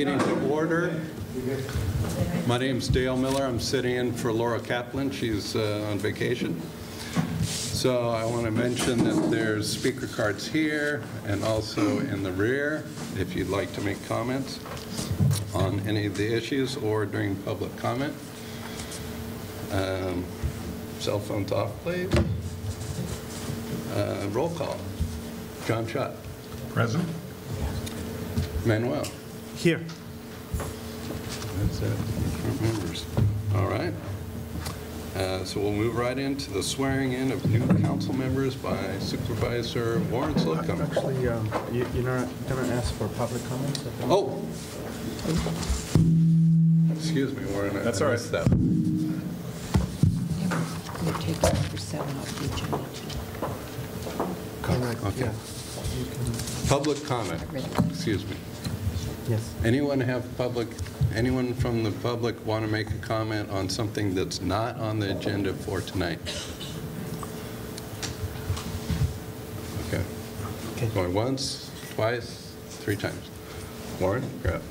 meeting to order. My name's Dale Miller. I'm sitting in for Laura Kaplan. She's on vacation. So I want to mention that there's speaker cards here and also in the rear if you'd like to make comments on any of the issues or during public comment. Cell phones off, please. Roll call. John Schott. Present. Manuel. Here. That's it. Members. All right. So we'll move right into the swearing in of new council members by Supervisor Warren Slocum. Actually, you're not going to ask for public comments? Oh! Excuse me, Warren. That's all right. That. You're taking number 7 off the agenda, too. Correct. Okay. Yeah. You can, Public comment. Excuse me. yes. Anyone from the public want to make a comment on something that's not on the agenda for tonight? Okay. Okay. Going once, twice, 3 times. Warren, grab.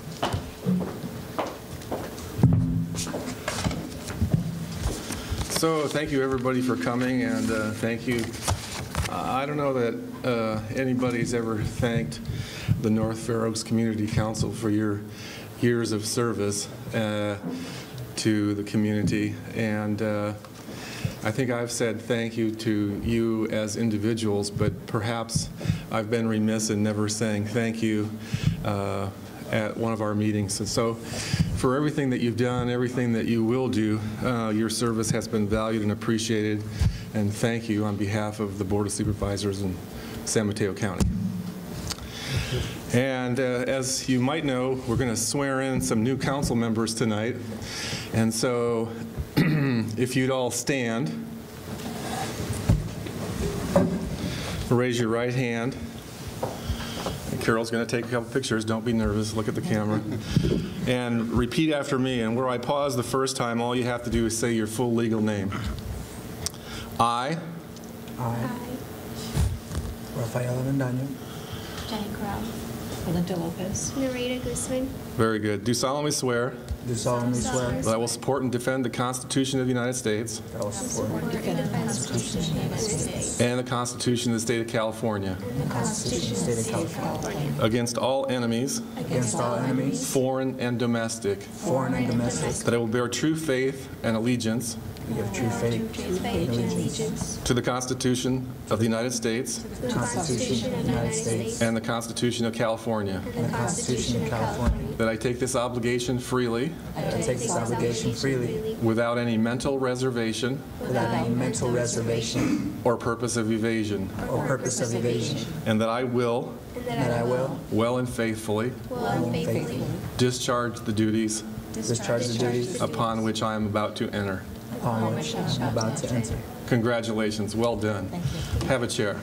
So thank you, everybody, for coming, and thank you. I don't know that anybody's ever thanked the North Fair Oaks Community Council for your years of service to the community, and I think I've said thank you to you as individuals, but perhaps I've been remiss in never saying thank you at one of our meetings. And so for everything that you've done, everything that you will do, your service has been valued and appreciated, and thank you on behalf of the Board of Supervisors in San Mateo County. And as you might know, we're going to swear in some new council members tonight. And so if you'd all stand, raise your right hand. And Carol's going to take a couple pictures. Don't be nervous. Look at the camera. And repeat after me. And where I pause the first time, all you have to do is say your full legal name. I. Rafael Avendaño. Jenny Corral. Belinda Lopez. Narita Guzman. Very good. Do solemnly swear Do solemnly swear that I will support and defend the Constitution of the United States that I will support Defend the Constitution of the United States. and the Constitution of the State of California And the Constitution of the State of California. against all enemies, against all enemies, foreign and domestic, foreign and domestic, that I will bear true faith and allegiance and give true faith Faith and allegiance. to the Constitution of the United States The Constitution of the United States. and the Constitution of California, And the Constitution of California. that I take this obligation freely that I take this obligation freely without any mental reservation without any mental reservation or purpose of evasion, or purpose of evasion, and that I will And that I will well and faithfully well and faithfully faithfully discharge the duties discharge the duties upon which I am about to enter. upon which I am about to enter. Congratulations. Well done. Thank you. Have a chair.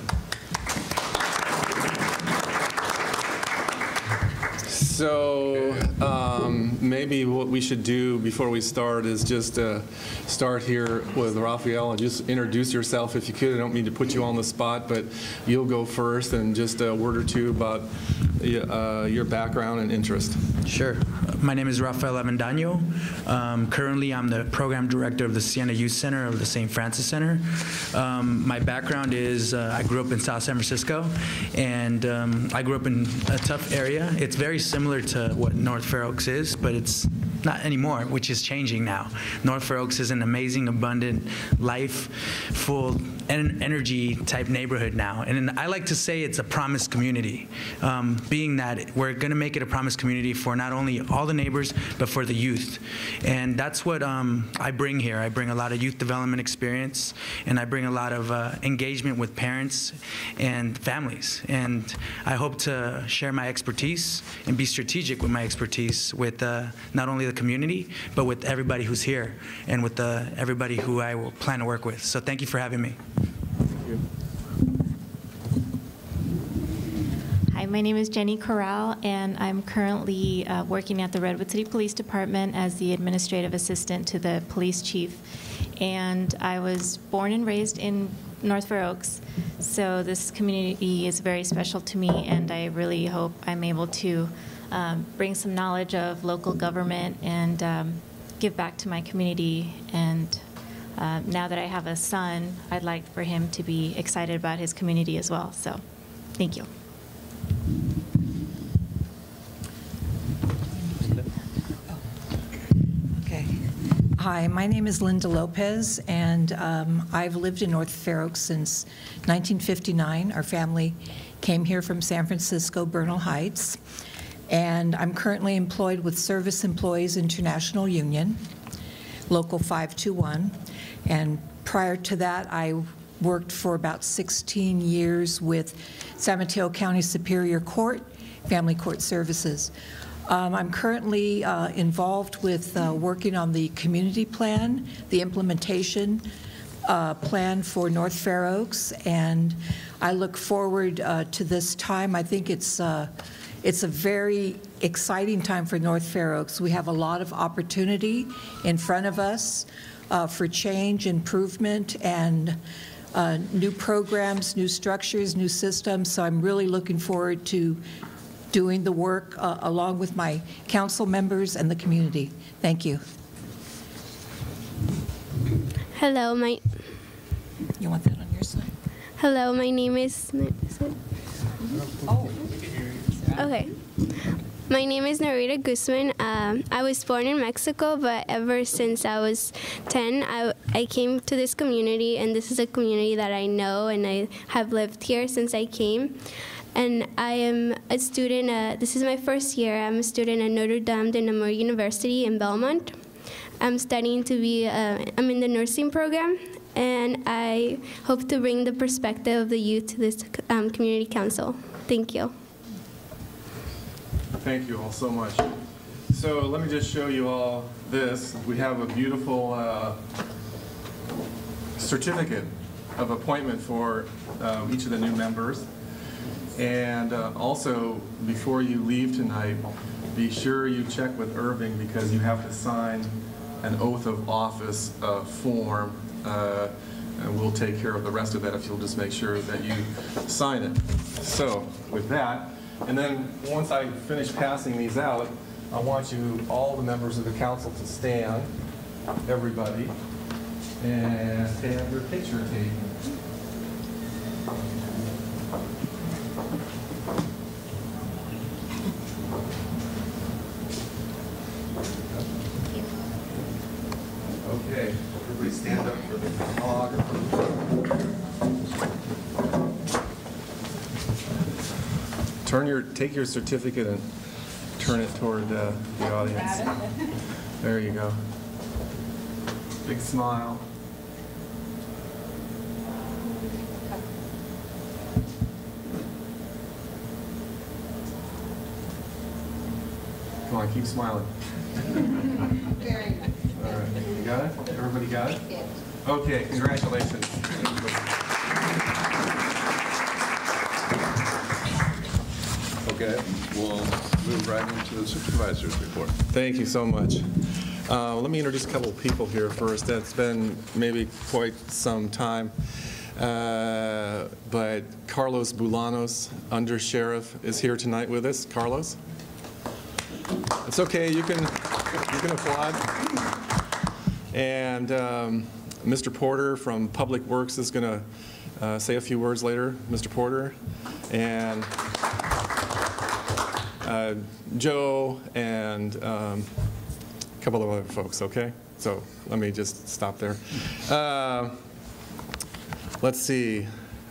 So maybe what we should do before we start is just start here with Rafael and just introduce yourself if you could. I don't mean to put you on the spot, but you'll go first and just a word or two about your background and interest. Sure. My name is Rafael Avendaño. Currently, I'm the program director of the Siena Youth Center of the St. Francis Center. My background is I grew up in South San Francisco, and I grew up in a tough area. It's very similar to what North Fair Oaks is, but it's not anymore, which is changing now. North Fair Oaks is an amazing, abundant, life-full, energy type neighborhood now. And I like to say it's a promised community, being that we're going to make it a promised community for not only all the neighbors, but for the youth. And that's what I bring here. I bring a lot of youth development experience, and I bring a lot of engagement with parents and families. And I hope to share my expertise and be strategic with my expertise with not only the community, but with everybody who's here and with everybody who I will plan to work with. So thank you for having me. Hi, my name is Jenny Corral, and I'm currently working at the Redwood City Police Department as the administrative assistant to the police chief. And I was born and raised in North Fair Oaks, so this community is very special to me, and I really hope I'm able to bring some knowledge of local government and give back to my community. And now that I have a son, I'd like for him to be excited about his community as well. So, thank you. Okay. Hi, my name is Linda Lopez, and I've lived in North Fair Oaks since 1959. Our family came here from San Francisco, Bernal Heights, and I'm currently employed with Service Employees International Union, Local 521, and prior to that, I worked for about 16 years with San Mateo County Superior Court, Family Court Services. I'm currently involved with working on the community plan, the implementation plan for North Fair Oaks, and I look forward to this time. I think it's a very exciting time for North Fair Oaks. We have a lot of opportunity in front of us for change, improvement, and new programs, new structures, new systems. So I'm really looking forward to doing the work along with my council members and the community. Thank you. Hello, You want that on your side? Hello, my name is. Oh. Okay. My name is Narita Guzman. I was born in Mexico, but ever since I was 10, I came to this community, and this is a community that I know, and I have lived here since I came. And I am a student, this is my first year. I'm a student at Notre Dame de Namur University in Belmont. I'm studying to be, I'm in the nursing program, and I hope to bring the perspective of the youth to this community council. Thank you. Thank you all so much. So let me just show you all this. We have a beautiful certificate of appointment for each of the new members. And also, before you leave tonight, be sure you check with Irving, because you have to sign an oath of office form. And we'll take care of the rest of that if you'll just make sure that you sign it. So with that, and then once I finish passing these out, I want you, all the members of the council, to stand, everybody, and have your picture taken. Okay, everybody stand up for the photographer. Take your certificate and turn it toward the audience. There you go. Big smile. Come on, keep smiling. Very nice. All right, you got it? Everybody got it? Yes. Okay, congratulations. Okay, we'll move right into the supervisor's report. Thank you so much. Let me introduce a couple of people here first. It's been maybe quite some time, but Carlos Bulanos, Under Sheriff, is here tonight with us. Carlos? It's okay, you can applaud. And Mr. Porter from Public Works is going to say a few words later. Mr. Porter. And Joe and a couple of other folks, okay? So let me just stop there. Let's see.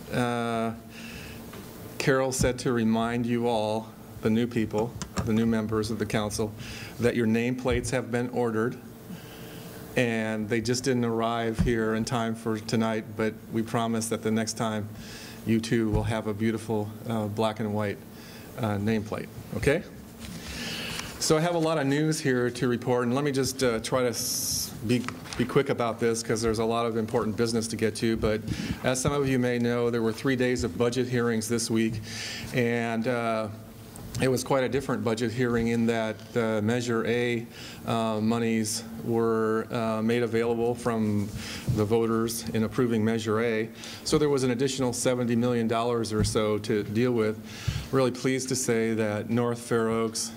Carol said to remind you all, the new people, the new members of the council, that your nameplates have been ordered, and they just didn't arrive here in time for tonight, but we promise that the next time you too will have a beautiful black and white nameplate, okay? So I have a lot of news here to report, and let me just try to be quick about this, because there's a lot of important business to get to. But as some of you may know, there were 3 days of budget hearings this week, and it was quite a different budget hearing in that Measure A monies were made available from the voters in approving Measure A. So there was an additional $70 million or so to deal with. Really pleased to say that North Fair Oaks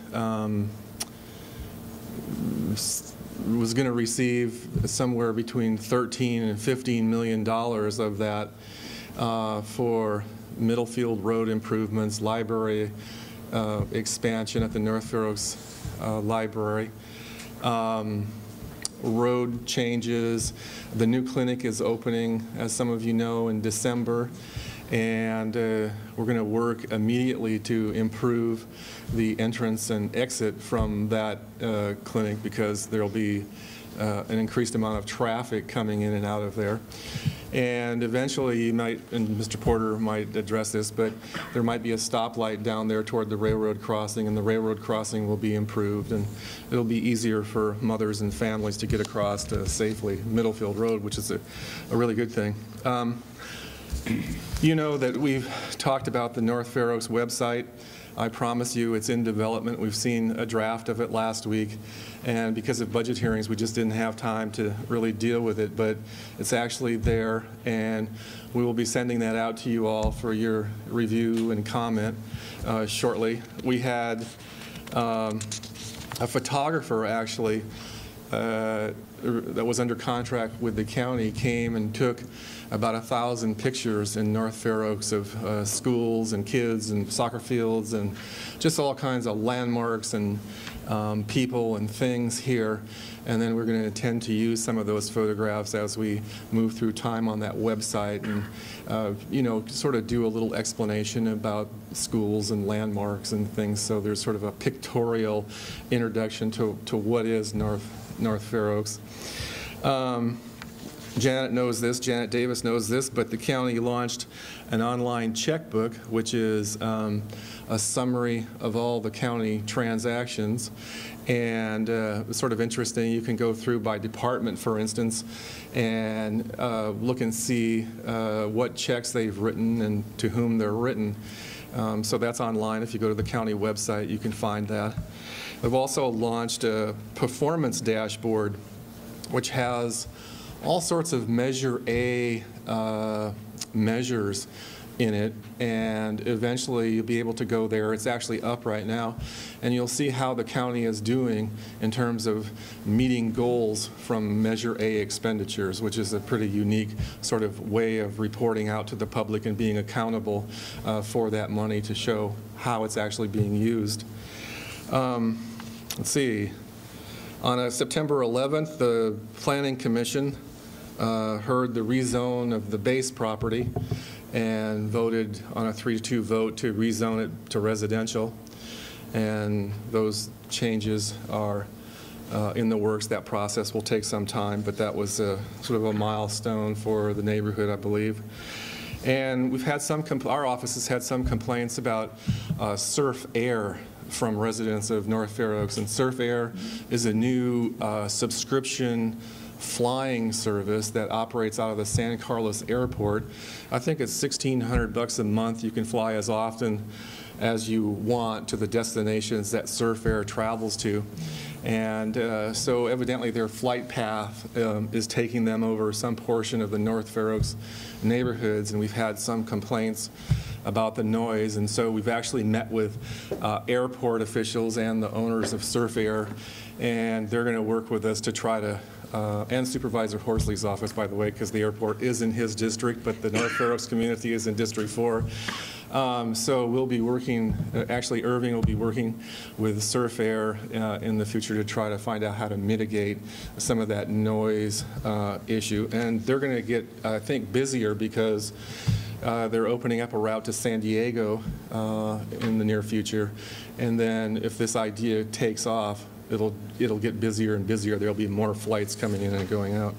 was going to receive somewhere between $13 and $15 million of that for Middlefield Road improvements, library expansion at the North Fair Oaks Library, road changes. The new clinic is opening, as some of you know, in December, and we're going to work immediately to improve the entrance and exit from that clinic because there will be an increased amount of traffic coming in and out of there. And eventually you might, and Mr. Porter might address this, but there might be a stoplight down there toward the railroad crossing, and the railroad crossing will be improved, and it'll be easier for mothers and families to get across safely Middlefield Road, which is a really good thing. You know that we've talked about the North Fair Oaks website. I promise you it's in development. We've seen a draft of it last week, and because of budget hearings, we just didn't have time to really deal with it, but it's actually there, and we will be sending that out to you all for your review and comment shortly. We had a photographer actually that was under contract with the county came and took about 1,000 pictures in North Fair Oaks of schools and kids and soccer fields and just all kinds of landmarks and people and things here. And then we're going to intend to use some of those photographs as we move through time on that website and, you know, sort of do a little explanation about schools and landmarks and things. So there's sort of a pictorial introduction to what is North Fair Oaks. Janet knows this, Janet Davis knows this, but the county launched an online checkbook, which is a summary of all the county transactions. And it's sort of interesting. You can go through by department, for instance, and look and see what checks they've written and to whom they're written. So that's online. If you go to the county website, you can find that. They've also launched a performance dashboard, which has all sorts of Measure A measures in it, and eventually you'll be able to go there. It's actually up right now, and you'll see how the county is doing in terms of meeting goals from Measure A expenditures, which is a pretty unique sort of way of reporting out to the public and being accountable for that money to show how it's actually being used. Let's see. On September 11th, the Planning Commission heard the rezone of the base property and voted on a 3-2 vote to rezone it to residential. And those changes are in the works. That process will take some time, but that was sort of a milestone for the neighborhood, I believe. And we've had some, our office has had some complaints about Surf Air from residents of North Fair Oaks. And Surf Air is a new subscription flying service that operates out of the San Carlos Airport. I think it's $1,600 a month. You can fly as often as you want to the destinations that Surf Air travels to. And so evidently their flight path is taking them over some portion of the North Fair Oaks neighborhoods, and we've had some complaints about the noise. And so we've actually met with airport officials and the owners of Surf Air, and they're going to work with us to try to and Supervisor Horsley's office, by the way, because the airport is in his district, but the North Fair Oaks community is in District 4. So we'll be working, actually Irving will be working with Surf Air in the future to try to find out how to mitigate some of that noise issue. And they're going to get, I think, busier because they're opening up a route to San Diego in the near future. And then if this idea takes off, it'll get busier and busier. There'll be more flights coming in and going out.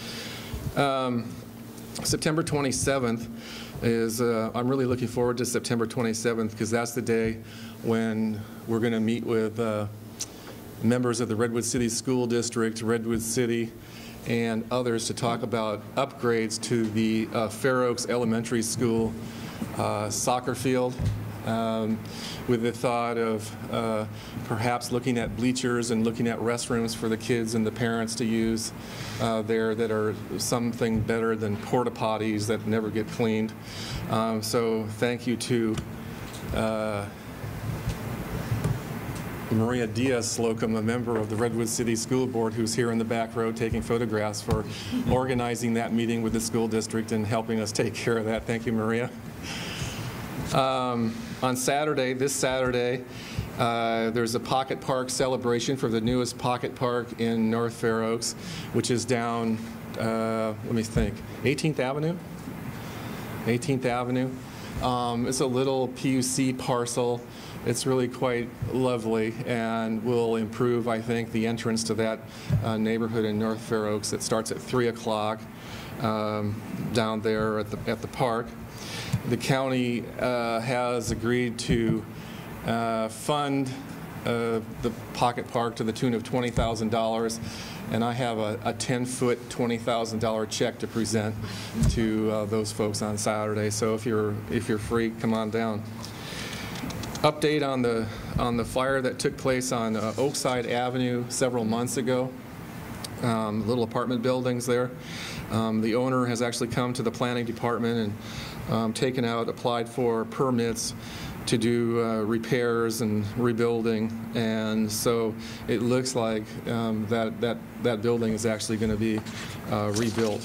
September 27th is, I'm really looking forward to September 27th because that's the day when we're going to meet with members of the Redwood City School District, Redwood City, and others to talk about upgrades to the Fair Oaks Elementary School soccer field with the thought of perhaps looking at bleachers and looking at restrooms for the kids and the parents to use there that are something better than porta potties that never get cleaned. So thank you to Maria Diaz-Slocum, a member of the Redwood City School Board, who's here in the back row taking photographs, for organizing that meeting with the school district and helping us take care of that. Thank you, Maria. On Saturday, this Saturday, there's a Pocket Park celebration for the newest Pocket Park in North Fair Oaks, which is down, let me think, 18th Avenue? 18th Avenue. It's a little PUC parcel. It's really quite lovely and will improve, I think, the entrance to that neighborhood in North Fair Oaks. It starts at 3 o'clock down there at the park. The county has agreed to fund the Pocket Park to the tune of $20,000, and I have a 10-foot, $20,000 check to present to those folks on Saturday. So if you're free, come on down. Update on the fire that took place on Oakside Avenue several months ago. Little apartment buildings there. The owner has actually come to the planning department and applied for permits to do repairs and rebuilding, and so it looks like that building is actually going to be rebuilt.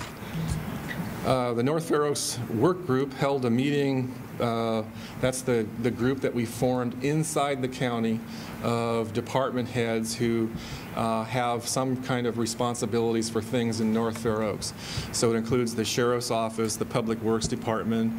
The North Fair Oaks Work Group held a meeting. That's the group that we formed inside the county of department heads who have some kind of responsibilities for things in North Fair Oaks. So it includes the Sheriff's Office, the Public Works Department,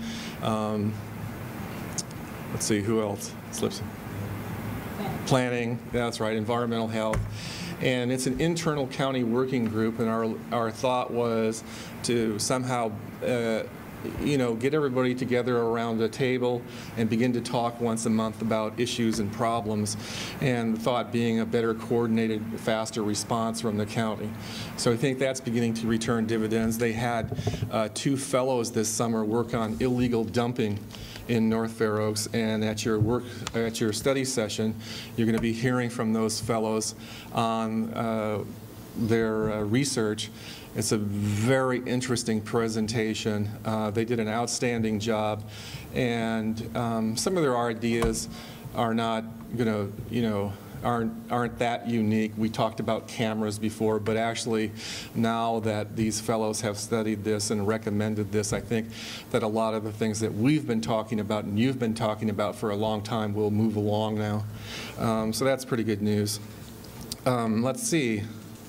let's see, who else slips? Planning, that's right, environmental health. And it's an internal county working group, and our thought was to somehow get everybody together around a table and begin to talk once a month about issues and problems, and the thought being a better coordinated, faster response from the county. So I think that's beginning to return dividends. They had 2 fellows this summer work on illegal dumping in North Fair Oaks, and at your study session, you're going to be hearing from those fellows on their research. It's a very interesting presentation. They did an outstanding job, and some of their ideas are not going to, aren't that unique. We talked about cameras before, but actually now that these fellows have studied this and recommended this, I think that a lot of the things that we've been talking about and you've been talking about for a long time will move along now. So that's pretty good news. Let's see.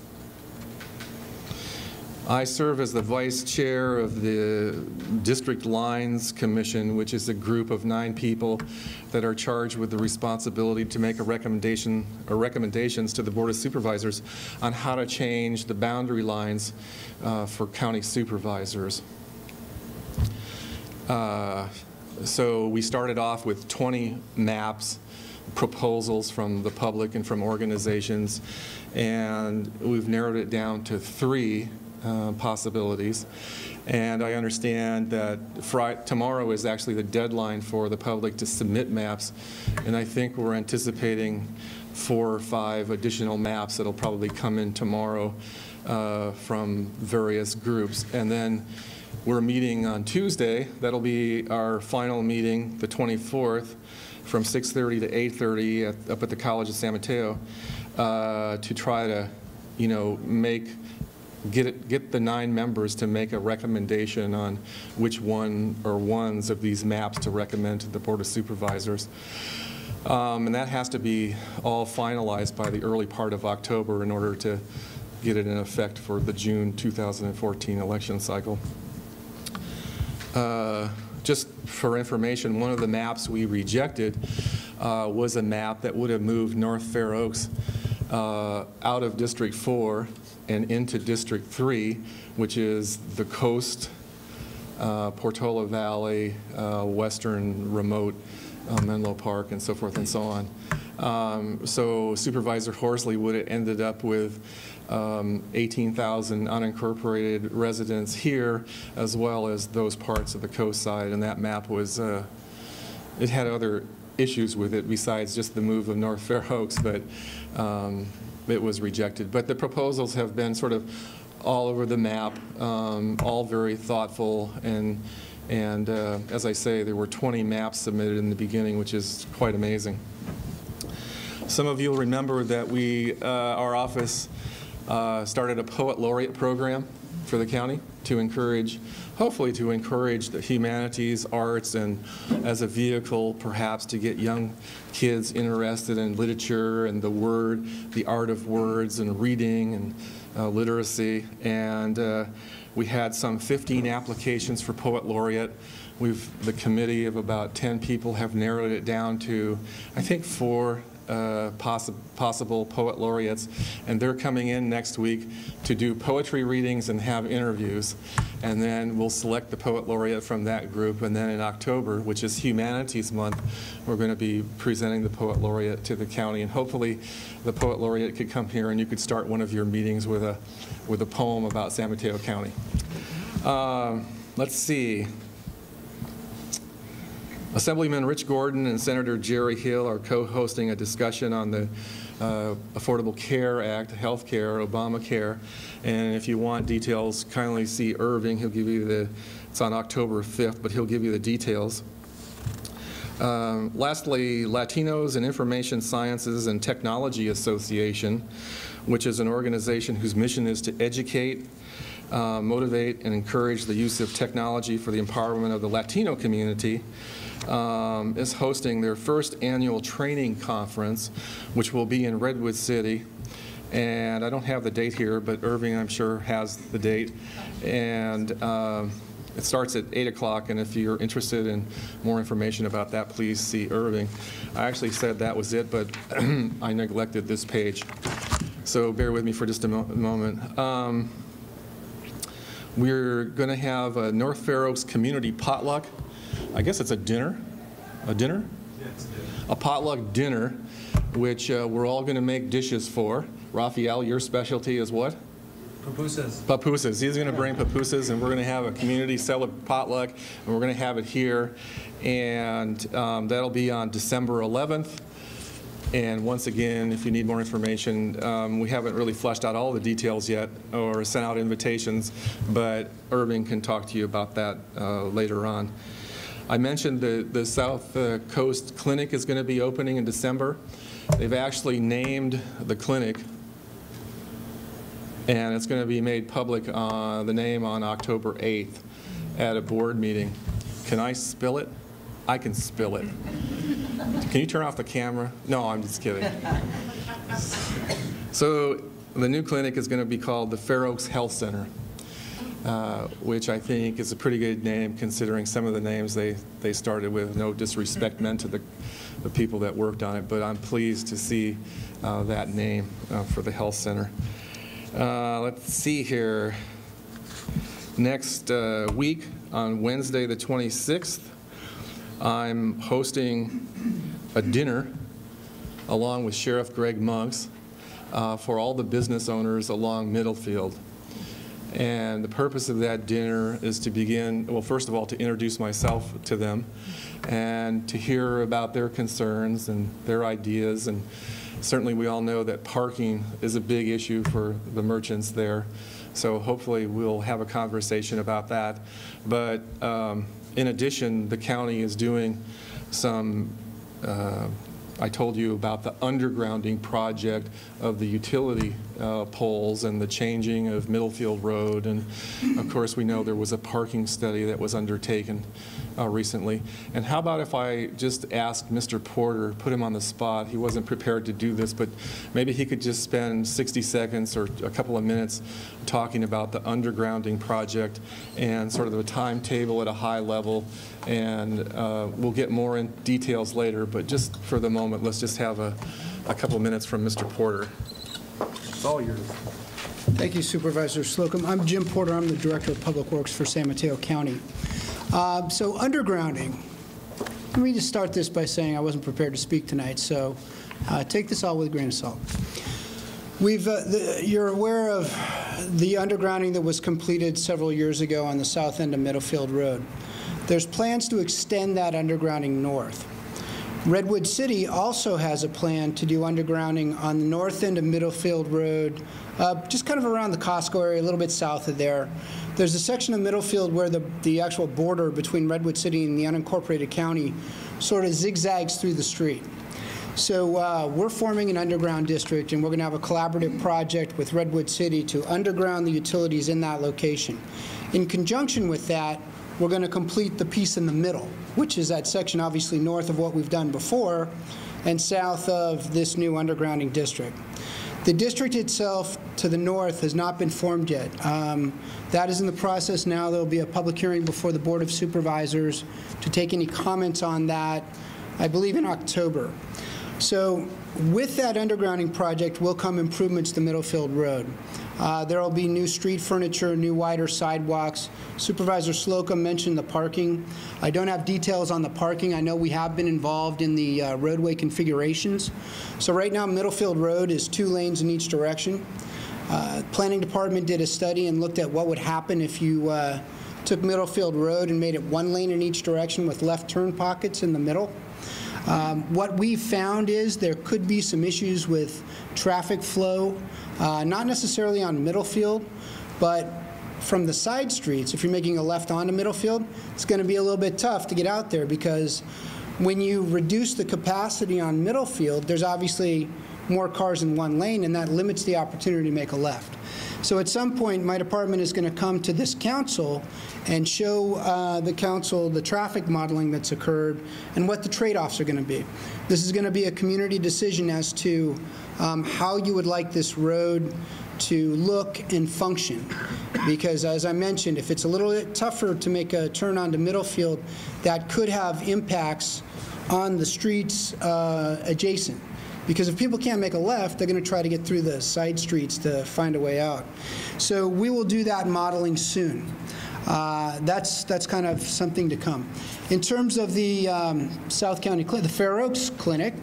I serve as the vice chair of the District Lines Commission, which is a group of 9 people that are charged with the responsibility to make a recommendation or recommendations to the Board of Supervisors on how to change the boundary lines for county supervisors. So we started off with 20 maps, proposals from the public and from organizations, and we've narrowed it down to 3 possibilities. And I understand that tomorrow is actually the deadline for the public to submit maps, and I think we're anticipating 4 or 5 additional maps that'll probably come in tomorrow from various groups. And then we're meeting on Tuesday. That'll be our final meeting, the 24th, from 6:30 to 8:30 up at the College of San Mateo, to try to, get the 9 members to make a recommendation on which one or ones of these maps to recommend to the Board of Supervisors. And that has to be all finalized by the early part of October in order to get it in effect for the June 2014 election cycle. Just for information, one of the maps we rejected was a map that would have moved North Fair Oaks out of District 4 and into District 3, which is the coast, Portola Valley, western remote Menlo Park, and so forth and so on. So Supervisor Horsley would have ended up with 18,000 unincorporated residents here, as well as those parts of the coast side, and that map was it had other issues with it besides just the move of North Fair Oaks, but it was rejected. But the proposals have been sort of all over the map, all very thoughtful, and as I say, there were 20 maps submitted in the beginning, which is quite amazing. Some of you will remember that our office started a Poet Laureate program for the county to encourage, hopefully to encourage the humanities, arts, and as a vehicle perhaps to get young kids interested in literature and the art of words and reading and literacy. And we had some 15 applications for Poet Laureate. The committee of about 10 people have narrowed it down to, I think, 4 possible Poet Laureates, and they're coming in next week to do poetry readings and have interviews, and then we'll select the Poet Laureate from that group, and then in October, which is Humanities Month, we're going to be presenting the Poet Laureate to the county, and hopefully the Poet Laureate could come here and you could start one of your meetings with a poem about San Mateo County. Let's see. Assemblyman Rich Gordon and Senator Jerry Hill are co-hosting a discussion on the Affordable Care Act, health care, Obamacare. And if you want details, kindly see Irving. He'll give you it's on October 5th, but he'll give you the details. Lastly, Latinos in Information Sciences and Technology Association, which is an organization whose mission is to educate, motivate, and encourage the use of technology for the empowerment of the Latino community, is hosting their first annual training conference, which will be in Redwood City. And I don't have the date here, but Irving, I'm sure, has the date. And it starts at 8 o'clock, and if you're interested in more information about that, please see Irving. I actually said that was it, but I neglected this page. So bear with me for just a moment. We're going to have a North Fair Oaks community potluck. I guess it's a dinner. A dinner? Yes, a potluck dinner, which we're all going to make dishes for. Raphael, your specialty is what? Pupusas. Pupusas. He's going to bring pupusas, and we're going to have a community potluck, and we're going to have it here. And that'll be on December 11th. And once again, if you need more information, we haven't really fleshed out all the details yet or sent out invitations, but Irving can talk to you about that later on. I mentioned the South Coast Clinic is going to be opening in December. They've actually named the clinic, and it's going to be made public, the name, on October 8th at a board meeting. Can I spill it? I can spill it. Can you turn off the camera? No, I'm just kidding. So the new clinic is going to be called the Fair Oaks Health Center, which I think is a pretty good name considering some of the names they started with. No disrespect meant to the people that worked on it, but I'm pleased to see that name for the health center. Let's see here. Next week, on Wednesday the 26th, I'm hosting a dinner along with Sheriff Greg Monks for all the business owners along Middlefield. And the purpose of that dinner is to begin, well, first of all, to introduce myself to them and to hear about their concerns and their ideas. And certainly we all know that parking is a big issue for the merchants there. So hopefully we'll have a conversation about that. But in addition, the county is doing some, I told you about the undergrounding project of the utility poles and the changing of Middlefield Road. And of course, we know there was a parking study that was undertaken recently. And how about if I just asked Mr. Porter, put him on the spot, he wasn't prepared to do this, but maybe he could just spend 60 seconds or a couple of minutes talking about the undergrounding project and sort of the timetable at a high level. And we'll get more in details later, but just for the moment, let's just have a couple of minutes from Mr. Porter. It's all yours. Thank you, Supervisor Slocum. I'm Jim Porter. I'm the Director of Public Works for San Mateo County. So undergrounding, let me just start this by saying I wasn't prepared to speak tonight, so take this all with a grain of salt. You're aware of the undergrounding that was completed several years ago on the south end of Middlefield Road. there's plans to extend that undergrounding north. Redwood City also has a plan to do undergrounding on the north end of Middlefield Road, just kind of around the Costco area, a little bit south of there. There's a section of Middlefield where the actual border between Redwood City and the unincorporated county sort of zigzags through the street. So we're forming an underground district, and we're going to have a collaborative project with Redwood City to underground the utilities in that location. In conjunction with that, we're going to complete the piece in the middle, which is that section obviously north of what we've done before and south of this new undergrounding district. The district itself to the north has not been formed yet. That is in the process now. There will be a public hearing before the Board of Supervisors to take any comments on that, I believe in October. So with that undergrounding project will come improvements to Middlefield Road. There will be new street furniture, new wider sidewalks. Supervisor Slocum mentioned the parking. I don't have details on the parking. I know we have been involved in the roadway configurations. So right now, Middlefield Road is 2 lanes in each direction. Planning Department did a study and looked at what would happen if you took Middlefield Road and made it 1 lane in each direction with left turn pockets in the middle. What we found is there could be some issues with traffic flow, not necessarily on Middlefield, but from the side streets. If you're making a left onto Middlefield, it's going to be a little bit tough to get out there because when you reduce the capacity on Middlefield, there's obviously more cars in 1 lane, and that limits the opportunity to make a left. So at some point, my department is going to come to this council and show the council the traffic modeling that's occurred and what the trade-offs are going to be. This is going to be a community decision as to how you would like this road to look and function. Because as I mentioned, if it's a little bit tougher to make a turn onto Middlefield, that could have impacts on the streets adjacent. Because if people can't make a left, they're going to try to get through the side streets to find a way out. So we will do that modeling soon. That's kind of something to come. In terms of the South County Clinic, the Fair Oaks Clinic,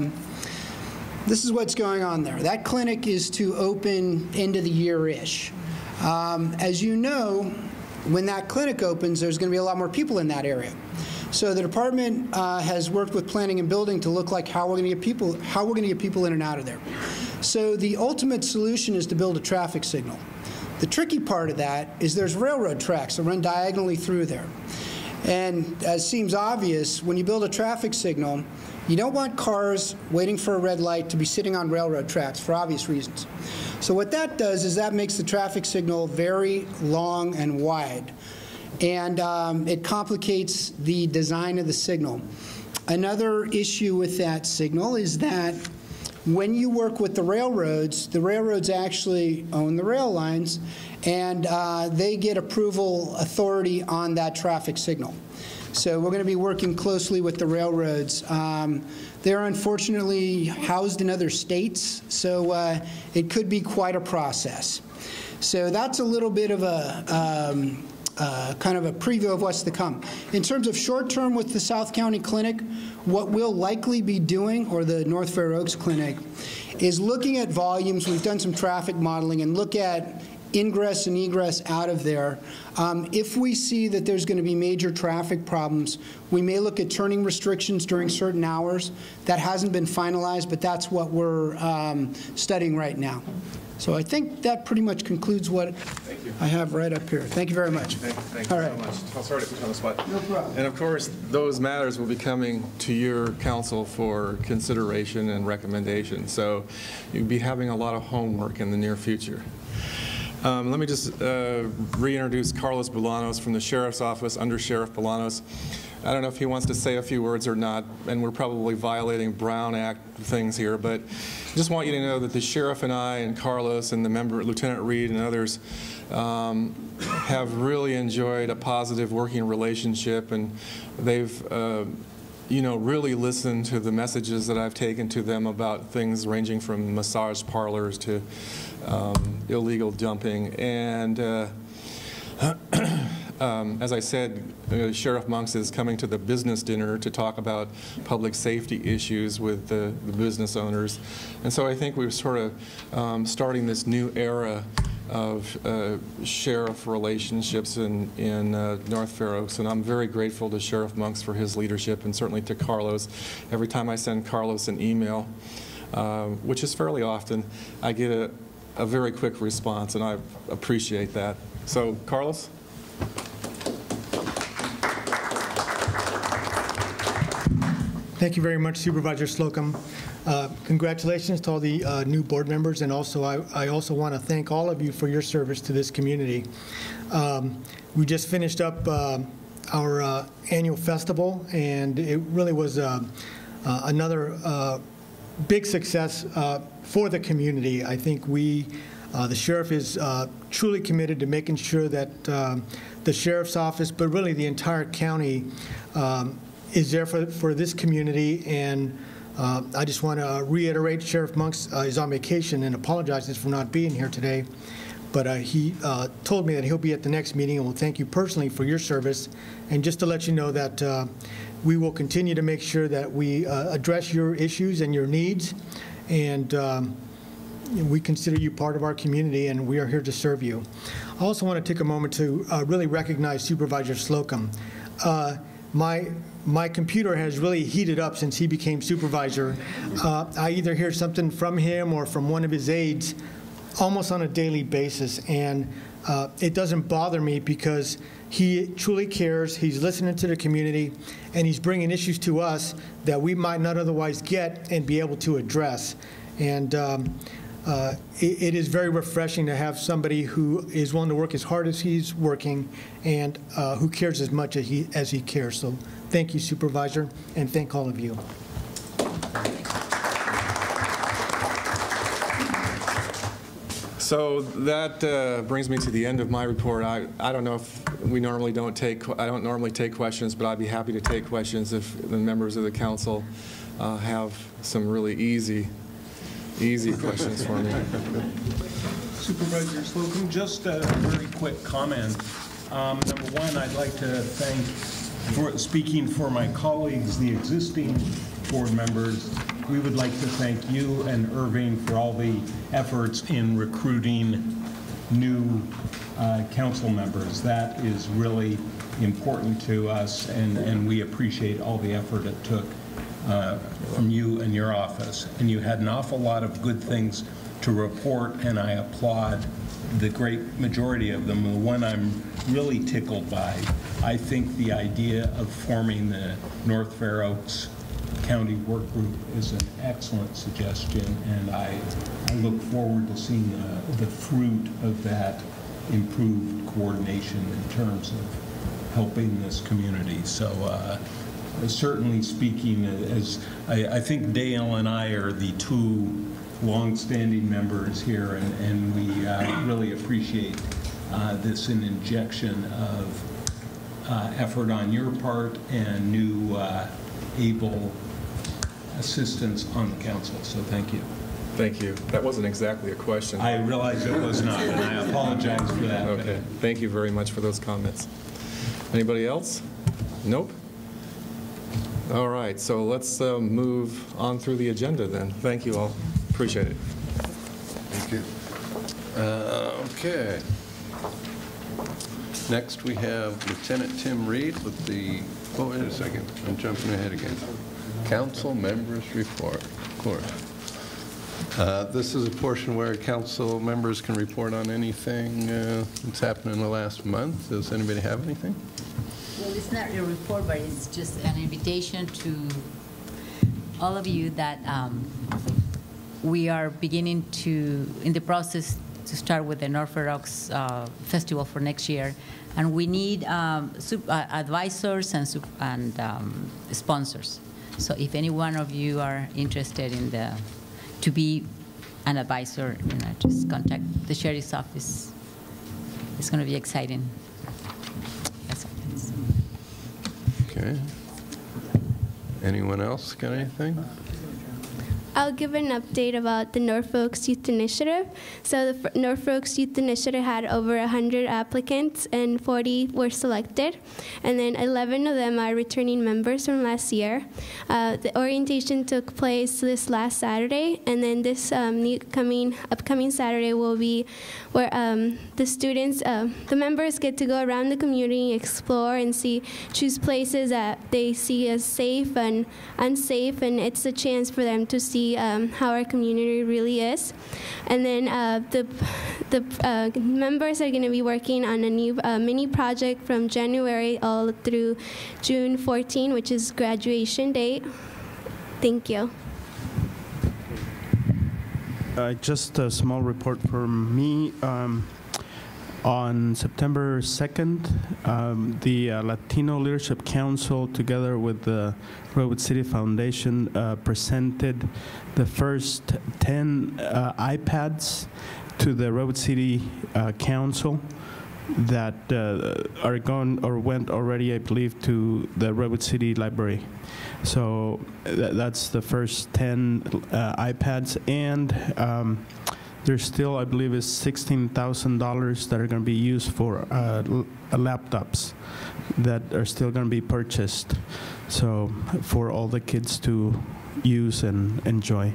this is what's going on there. That clinic is to open end of the year-ish. As you know, when that clinic opens, there's going to be a lot more people in that area. So the department has worked with planning and building to look like how we're going to get people in and out of there. So the ultimate solution is to build a traffic signal. The tricky part of that is there's railroad tracks that run diagonally through there. And as seems obvious, when you build a traffic signal, you don't want cars waiting for a red light to be sitting on railroad tracks for obvious reasons. So what that does is that makes the traffic signal very long and wide. And it complicates the design of the signal. Another issue with that signal is that when you work with the railroads actually own the rail lines, and they get approval authority on that traffic signal. So we're going to be working closely with the railroads. They're unfortunately housed in other states, so it could be quite a process. So that's a little bit of a kind of a preview of what's to come. In terms of short term with the South County Clinic, what we'll likely be doing, or the North Fair Oaks Clinic, is looking at volumes. We've done some traffic modeling and look at ingress and egress out of there. If we see that there's going to be major traffic problems, we may look at turning restrictions during certain hours. That hasn't been finalized, but that's what we're studying right now. So I think that pretty much concludes what I have right up here. Thank you very much. Thank you so much. I'm sorry to put you on the spot. No problem. And of course, those matters will be coming to your council for consideration and recommendation. So you'll be having a lot of homework in the near future. Let me just reintroduce Carlos Bolanos from the Sheriff's Office, Under Sheriff Bolanos. I don't know if he wants to say a few words or not, and we're probably violating Brown Act things here, but I just want you to know that the sheriff and I and Carlos and the member, Lieutenant Reed and others, have really enjoyed a positive working relationship, and they've really listened to the messages that I've taken to them about things ranging from massage parlors to illegal dumping. And as I said, Sheriff Monks is coming to the business dinner to talk about public safety issues with the business owners. And so I think we're sort of starting this new era sheriff relationships in North Fair Oaks, and I'm very grateful to Sheriff Monks for his leadership, and certainly to Carlos. Every time I send Carlos an email, which is fairly often, I get a very quick response, and I appreciate that. So, Carlos? Thank you very much, Supervisor Slocum. Congratulations to all the new board members, and also I also want to thank all of you for your service to this community. We just finished up our annual festival, and it really was another big success for the community. I think the sheriff is truly committed to making sure that the sheriff's office, but really the entire county, is there for this community. And I just want to reiterate, Sheriff Monks is on vacation and apologizes for not being here today. But he told me that he'll be at the next meeting, and will thank you personally for your service. And just to let you know that we will continue to make sure that we address your issues and your needs. And we consider you part of our community, and we are here to serve you. I also want to take a moment to really recognize Supervisor Slocum. My computer has really heated up since he became supervisor. I either hear something from him or from one of his aides almost on a daily basis, and it doesn't bother me because he truly cares. He's listening to the community, and he's bringing issues to us that we might not otherwise get and be able to address. And it is very refreshing to have somebody who is willing to work as hard as he's working, and who cares as much as he cares. So thank you, Supervisor, and thank all of you. So that brings me to the end of my report. I don't know if I don't normally take questions, but I'd be happy to take questions if the members of the council have some really easy questions for me. Supervisor Slocum, just a very quick comment. Number one, I'd like to thank, speaking for my colleagues, the existing board members, we would like to thank you and Irving for all the efforts in recruiting new council members. That is really important to us, and we appreciate all the effort it took from you and your office. And you had an awful lot of good things to report, and I applaud the great majority of them. The one I'm really tickled by, I think the idea of forming the North Fair Oaks County Work Group is an excellent suggestion, and I look forward to seeing the fruit of that improved coordination in terms of helping this community. So certainly speaking, as I think Dale and I are the two long-standing members here, and we really appreciate this an injection of effort on your part and new able assistance on the council. So thank you. Thank you. That wasn't exactly a question. I realize it was not, and I apologize for that. Okay. Thank you very much for those comments. Anybody else? Nope. All right. So let's move on through the agenda then. Thank you all. Appreciate it. Thank you. Okay. Next, we have Lieutenant Tim Reed with the, oh, wait a second. I'm jumping ahead again. Council members report, of course. This is a portion where council members can report on anything that's happened in the last month. Does anybody have anything? Well, it's not a report, but it's just an invitation to all of you that we are beginning in the process to start with the North Fair Oaks Festival for next year. And we need advisors and sponsors. So if any one of you are interested in to be an advisor, just contact the sheriff's office. It's going to be exciting. That's all. Okay. Anyone else got anything? I'll give an update about the Norfolk Youth Initiative. So the Norfolk Youth Initiative had over 100 applicants and 40 were selected. And then 11 of them are returning members from last year. The orientation took place this last Saturday, and then this upcoming Saturday will be where the students, the members get to go around the community, explore and choose places that they see as safe and unsafe, and it's a chance for them to see how our community really is. And then the members are going to be working on a new mini project from January all through June 14, which is graduation date. Thank you. Just a small report from me. On September 2nd, the Latino Leadership Council, together with the Redwood City Foundation, presented the first 10 iPads to the Redwood City Council that are gone or went already, I believe, to the Redwood City Library. So that's the first 10 iPads, and there's still, I believe, is $16,000 that are going to be used for laptops that are still going to be purchased, so for all the kids to use and enjoy.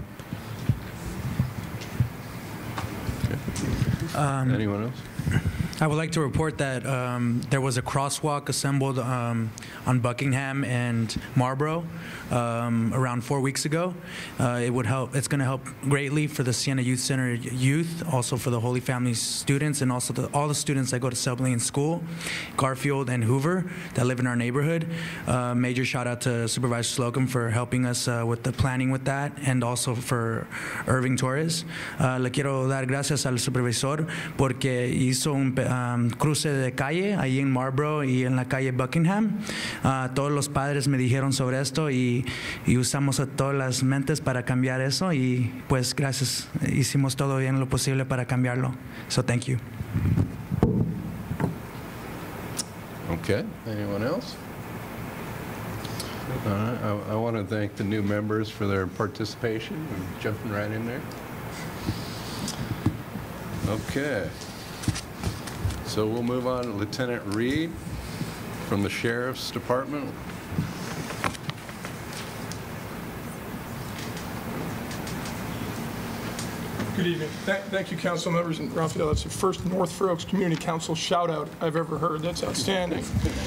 Anyone else? I would like to report that there was a crosswalk assembled on Buckingham and Marlboro around 4 weeks ago. It would help. It's going to help greatly for the Siena Youth Center youth, also for the Holy Family students, and also all the students that go to Selby School, Garfield, and Hoover that live in our neighborhood. Major shout out to Supervisor Slocum for helping us with the planning with that, and also for Irving Torres. Le quiero dar gracias al supervisor porque hizo un cruce de calle ahí en Marlboro y en la calle Buckingham. Todos los padres me dijeron sobre esto y usamos a todas las mentes para cambiar eso, y pues gracias, hicimos todo bien lo posible para cambiarlo. So thank you. Okay, anyone else? I want to thank the new members for their participation and jumping right in there. Okay. So we'll move on to Lieutenant Reed from the Sheriff's Department. Good evening. Thank you, council members. And Raphael, that's the first North Fair Oaks Community Council shout out I've ever heard. That's outstanding.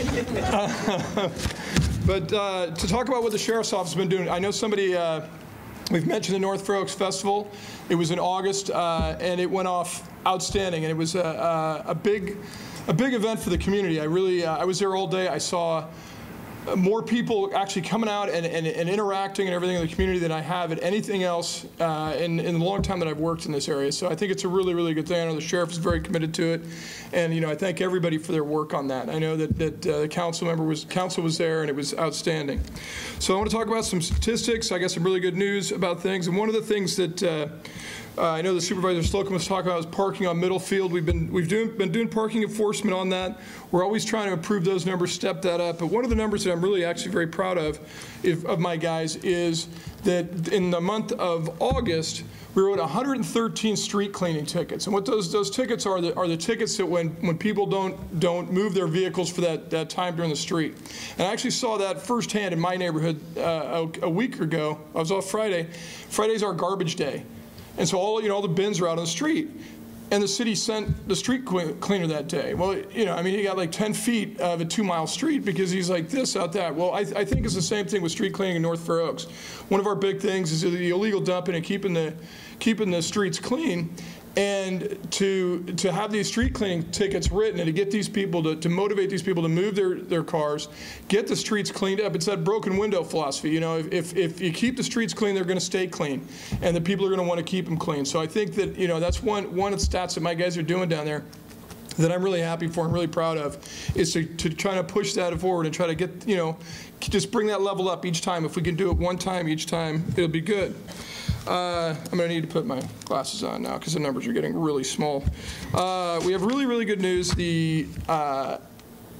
But to talk about what the Sheriff's Office has been doing, I know somebody, we've mentioned the North Fair Oaks Festival. It was in August, and it went off outstanding, and it was a big event for the community. I was there all day. I saw more people actually coming out and interacting and everything in the community than I have at anything else in the long time that I've worked in this area. So I think it's a really, really good thing. I know the sheriff is very committed to it, and I thank everybody for their work on that. I know that the council was there, and it was outstanding. So I want to talk about some statistics. I got some really good news about things, and one of the things that I know the Supervisor Slocum was talking about is parking on Middlefield. We've been doing parking enforcement on that. We're always trying to improve those numbers, step that up. But one of the numbers that I'm really actually very proud of my guys is that in the month of August, we wrote 113 street cleaning tickets. And what those tickets are the tickets that when people don't move their vehicles for that time during the street. And I actually saw that firsthand in my neighborhood a week ago. I was off Friday. Friday's our garbage day. And so all the bins are out on the street, and the city sent the street cleaner that day. Well, he got like 10 feet of a 2-mile street because he's like this, out that. Well, I think it's the same thing with street cleaning in North Fair Oaks. One of our big things is the illegal dumping and keeping the streets clean. And to have these street cleaning tickets written and to get these people to motivate these people to move their cars, get the streets cleaned up. It's that broken window philosophy. If you keep the streets clean, they're going to stay clean, and the people are going to want to keep them clean. So I think that that's one of the stats that my guys are doing down there that I'm really happy for and really proud of, is to try to push that forward and try to get just bring that level up each time. If we can do it one time each time, it'll be good. I'm going to need to put my glasses on now because the numbers are getting really small. We have really, really good news. The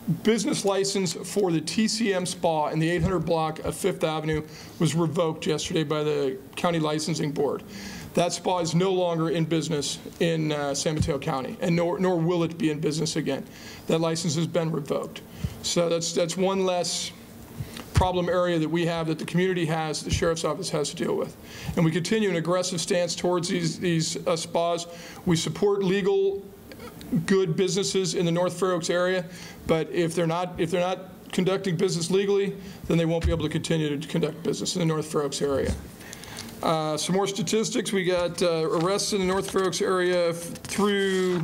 business license for the TCM Spa in the 800 block of Fifth Avenue was revoked yesterday by the County Licensing Board. That spa is no longer in business in San Mateo County, and nor will it be in business again. That license has been revoked. So that's one less problem area that we have, that the community has, the Sheriff's Office has to deal with. And we continue an aggressive stance towards these spas. We support legal, good businesses in the North Fair Oaks area, but if they're not conducting business legally, then they won't be able to continue to conduct business in the North Fair Oaks area. Some more statistics. We got arrests in the North Fair Oaks area through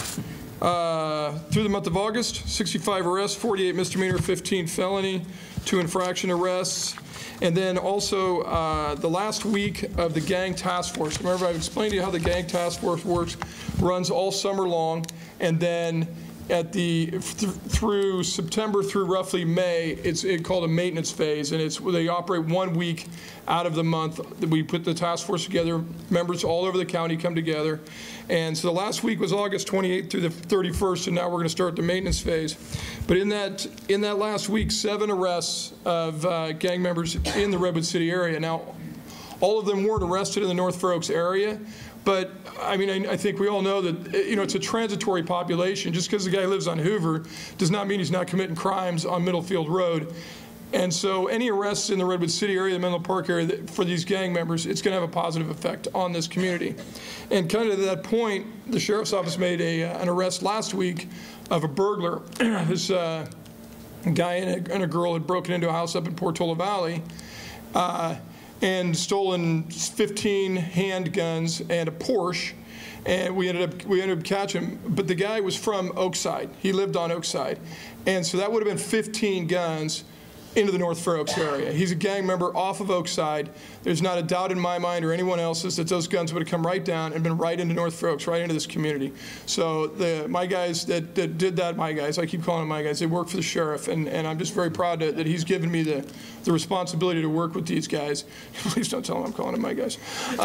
the month of August. 65 arrests, 48 misdemeanor, 15 felony, 2 infraction arrests. And then also the last week of the gang task force. Remember, I've explained to you how the gang task force works, runs all summer long, and then at through September through roughly May, it's called a maintenance phase, and they operate 1 week out of the month. We put the task force together. Members all over the county come together, and so the last week was August 28th through the 31st, and now we're going to start the maintenance phase. But in that last week, 7 arrests of gang members in the Redwood City area. Now, all of them weren't arrested in the North Fair Oaks area. But, I mean, I think we all know that, it's a transitory population. Just because the guy lives on Hoover does not mean he's not committing crimes on Middlefield Road. And so any arrests in the Redwood City area, the Menlo Park area, for these gang members, it's going to have a positive effect on this community. And kind of to that point, the Sheriff's Office made an arrest last week of a burglar. This guy and a girl had broken into a house up in Portola Valley, and stolen 15 handguns and a Porsche, and we ended up catching him. But the guy was from Oakside. He lived on Oakside, and so that would have been 15 guns into the North Fair Oaks area. He's a gang member off of Oakside. There's not a doubt in my mind or anyone else's that those guns would have come right down and been right into North Fair Oaks, right into this community. So my guys that did that, I keep calling them my guys, they work for the sheriff, and I'm just very proud that he's given me the responsibility to work with these guys. Please don't tell them I'm calling them my guys.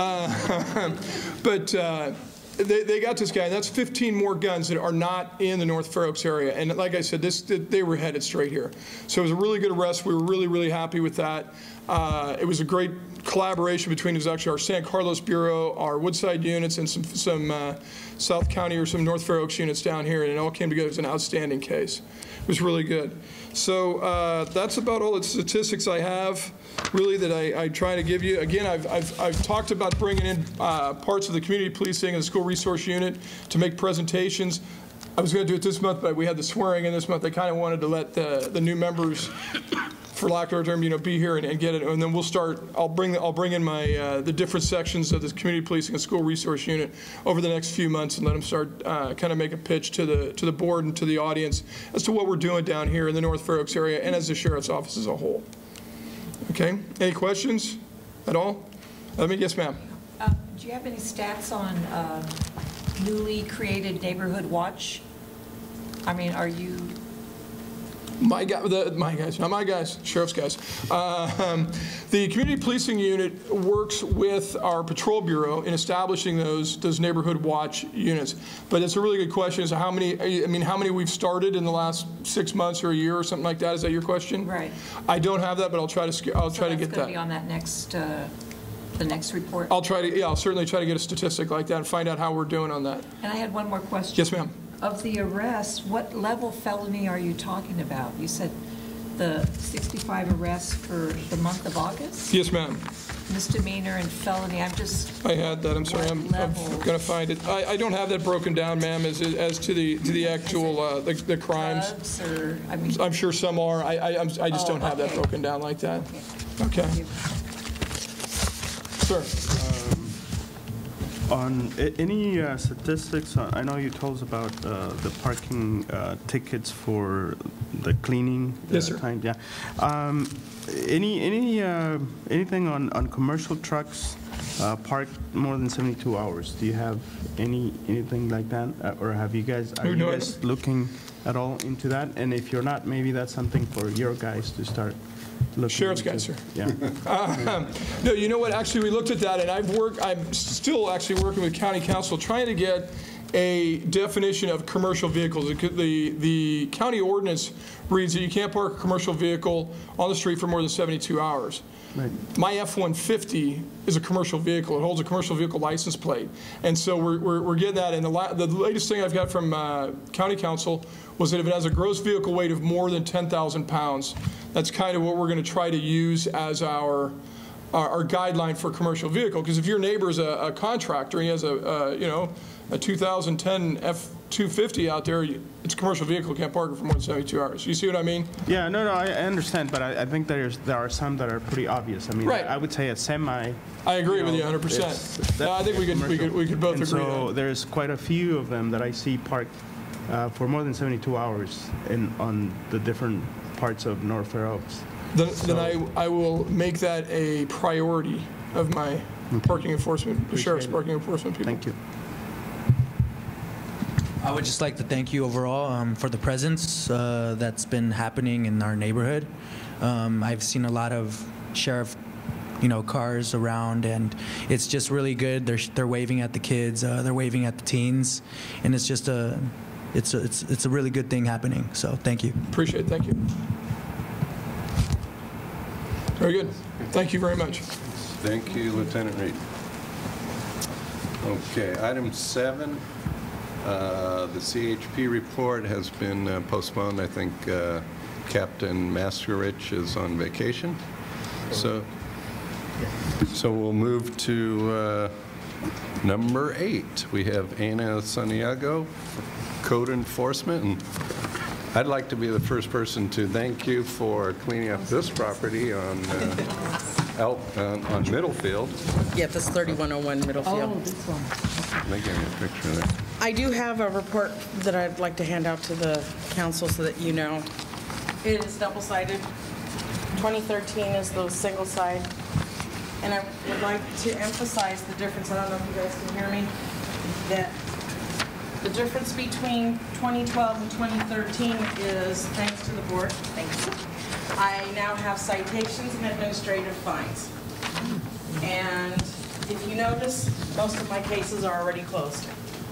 They got this guy, and that's 15 more guns that are not in the North Fair Oaks area. And like I said, they were headed straight here. So it was a really good arrest. We were really, really happy with that. It was a great collaboration between actually our San Carlos Bureau, our Woodside units, and some South County or some North Fair Oaks units down here, and it all came together as an outstanding case. It was really good. So that's about all the statistics I have, really, that I try to give you. Again, I've talked about bringing in parts of the community policing and the school resource unit to make presentations. I was going to do it this month, but we had the swearing in this month. I kind of wanted to let the new members, for lack of a term, be here and get it, and then we'll start. I'll bring in my the different sections of this community policing and school resource unit over the next few months, and let them start kind of make a pitch to the board and to the audience as to what we're doing down here in the North Fair Oaks area and as the Sheriff's Office as a whole. Okay. Any questions at all? Yes, ma'am. Do you have any stats on newly created Neighborhood Watch? I mean, are you? My guys, not my guys, sheriff's guys. The community policing unit works with our patrol bureau in establishing those neighborhood watch units. But it's a really good question: is how many we've started in the last 6 months or a year or something like that? Is that your question? Right. I don't have that, but I'll try to get that. That's going to be on that next the next report. I'll certainly try to get a statistic like that and find out how we're doing on that. And I had one more question. Yes, ma'am. Of the arrests, what level felony are you talking about? You said the 65 arrests for the month of August? Yes, ma'am. Misdemeanor and felony, I had that, I'm sorry, I'm going to find it. I don't have that broken down, ma'am, as to the actual, the crimes. Drugs or, I'm sure some are. I just don't have that broken down like that. Okay. Sir. On any statistics, I know you told us about the parking tickets for the cleaning. Yes, sir. Time, yeah. Anything on commercial trucks parked more than 72 hours? Do you have anything like that, or are you guys looking at all into that? And if you're not, maybe that's something for your guys to start. Sheriff's guys, sir. Yeah. No, you know what? Actually, we looked at that, and I'm still actually working with County Council trying to get a definition of commercial vehicles. The county ordinance reads that you can't park a commercial vehicle on the street for more than 72 hours. Right. My F-150 is a commercial vehicle. It holds a commercial vehicle license plate. And so we're getting that. And the latest thing I've got from County Council was that if it has a gross vehicle weight of more than 10,000 pounds, that's kind of what we're going to try to use as our guideline for commercial vehicle. Because if your neighbor's a contractor, he has a 2010 F-250 out there, it's a commercial vehicle, can't park it for more than 72 hours. You see what I mean? Yeah, no, I understand, but I think there are some that are pretty obvious. I mean, right. I would say a semi. I agree with you 100%. I think we could both agree. So there's quite a few of them that I see parked for more than 72 hours on the different parts of North Fair Oaks. Then I will make that a priority of my parking enforcement, the sheriff's parking enforcement people. Thank you. I would just like to thank you overall for the presence that's been happening in our neighborhood. I've seen a lot of sheriff, cars around, and it's just really good. They're waving at the kids, they're waving at the teens, and it's just it's a really good thing happening. So thank you. Appreciate it. Thank you. Very good. Thank you very much. Thank you, Lieutenant Reed. Okay, item 7. The CHP report has been postponed. I think Captain Maskerich is on vacation. So we'll move to number 8. We have Ana Santiago, Code Enforcement. And I'd like to be the first person to thank you for cleaning up this property on Middlefield. Yeah, this 3101 Middlefield. Oh, this one. They gave me a picture of that. I do have a report that I'd like to hand out to the council so that you know. It is double-sided. 2013 is the single side. And I would like to emphasize the difference, I don't know if you guys can hear me, that the difference between 2012 and 2013 is, thanks to the board, thanks. I now have citations and administrative fines. And if you notice, most of my cases are already closed.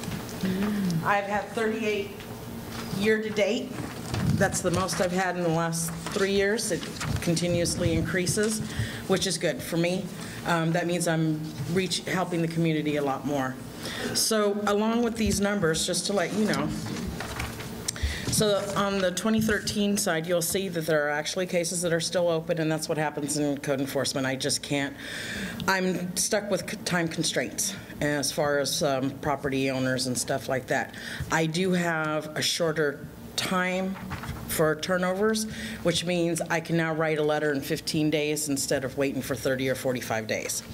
I've had 38 year-to-date. That's the most I've had in the last 3 years. It continuously increases, which is good for me. That means I'm helping the community a lot more. So along with these numbers, just to let you know, so on the 2013 side, you'll see that there are actually cases that are still open, and that's what happens in code enforcement. I just can't. I'm stuck with time constraints as far as property owners and stuff like that. I do have a shorter time for turnovers, which means I can now write a letter in 15 days instead of waiting for 30 or 45 days.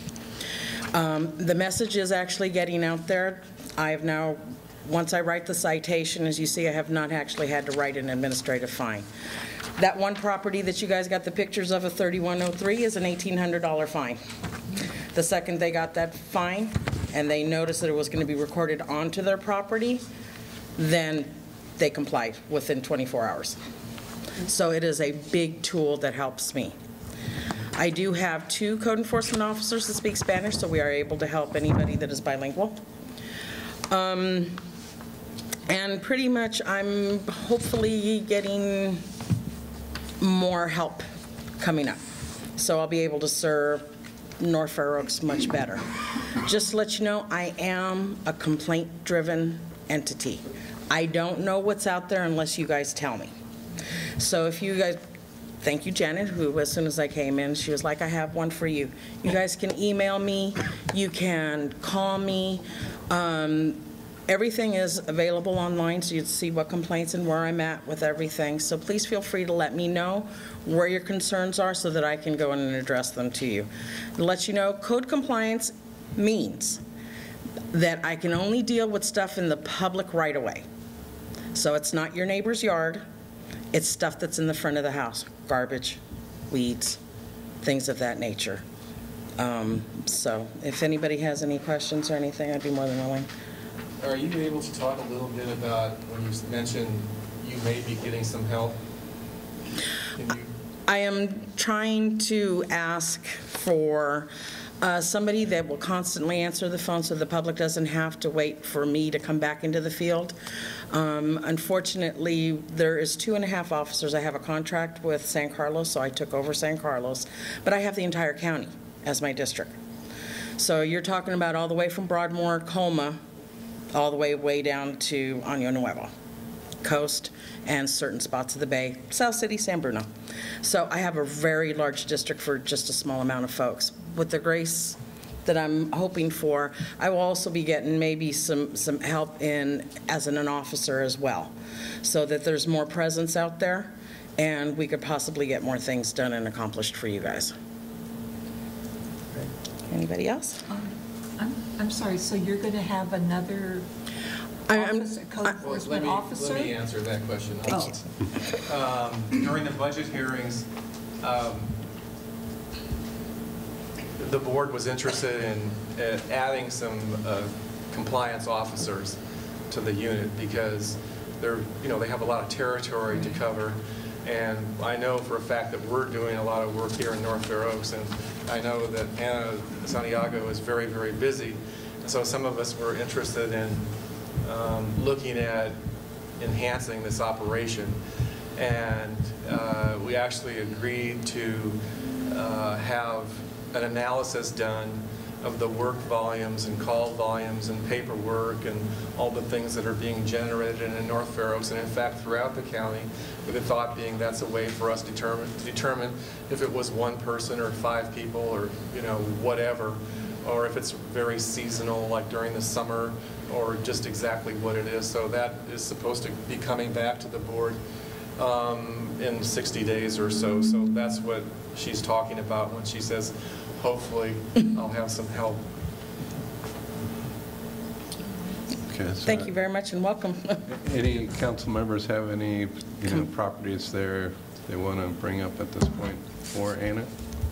The message is actually getting out there. I have now, once I write the citation, as you see, I have not actually had to write an administrative fine. That one property that you guys got the pictures of, a 3103, is an $1,800 fine. The second they got that fine and they noticed that it was going to be recorded onto their property, then they complied within 24 hours. So it is a big tool that helps me. I do have 2 code enforcement officers that speak Spanish, so we are able to help anybody that is bilingual. And pretty much I'm hopefully getting more help coming up. So I'll be able to serve North Fair Oaks much better. Just to let you know, I am a complaint-driven entity. I don't know what's out there unless you guys tell me. So if you guys, thank you, Janet, who as soon as I came in, she was like, I have one for you. You guys can email me. You can call me. Everything is available online, so you can see what complaints and where I'm at with everything. So please feel free to let me know where your concerns are so that I can go in and address them to you. To let you know, code compliance means that I can only deal with stuff in the public right-of-way. So it's not your neighbor's yard. It's stuff that's in the front of the house, garbage, weeds, things of that nature. So if anybody has any questions or anything, I'd be more than willing. Are you able to talk a little bit about when you mentioned you may be getting some help? I am trying to ask for Somebody that will constantly answer the phone so the public doesn't have to wait for me to come back into the field. Unfortunately, there is 2.5 officers. I have a contract with San Carlos, so I took over San Carlos, but I have the entire county as my district. So you're talking about all the way from Broadmoor, Colma, all the way down to Año Nuevo, coast, and certain spots of the bay, South City, San Bruno. So I have a very large district for just a small amount of folks. With the grace that I'm hoping for, I will also be getting maybe some help in as an officer as well, so that there's more presence out there and we could possibly get more things done and accomplished for you guys. Anybody else? I'm sorry, so you're going to have another code enforcement officer? Let me answer that question. During the budget hearings, the board was interested in adding some compliance officers to the unit because they have a lot of territory to cover. And I know for a fact that we're doing a lot of work here in North Fair Oaks, and I know that Ana Santiago is very, very busy. So some of us were interested in looking at enhancing this operation. And we actually agreed to have an analysis done of the work volumes and call volumes and paperwork and all the things that are being generated in North Fair Oaks and in fact throughout the county, with the thought being that's a way for us to determine if it was one person or 5 people or whatever, or if it's very seasonal like during the summer or just exactly what it is. So that is supposed to be coming back to the board in 60 days or so. So that's what she's talking about when she says hopefully I'll have some help. Okay, so Thank you very much and welcome. Any council members have any properties there they want to bring up at this point for Ana?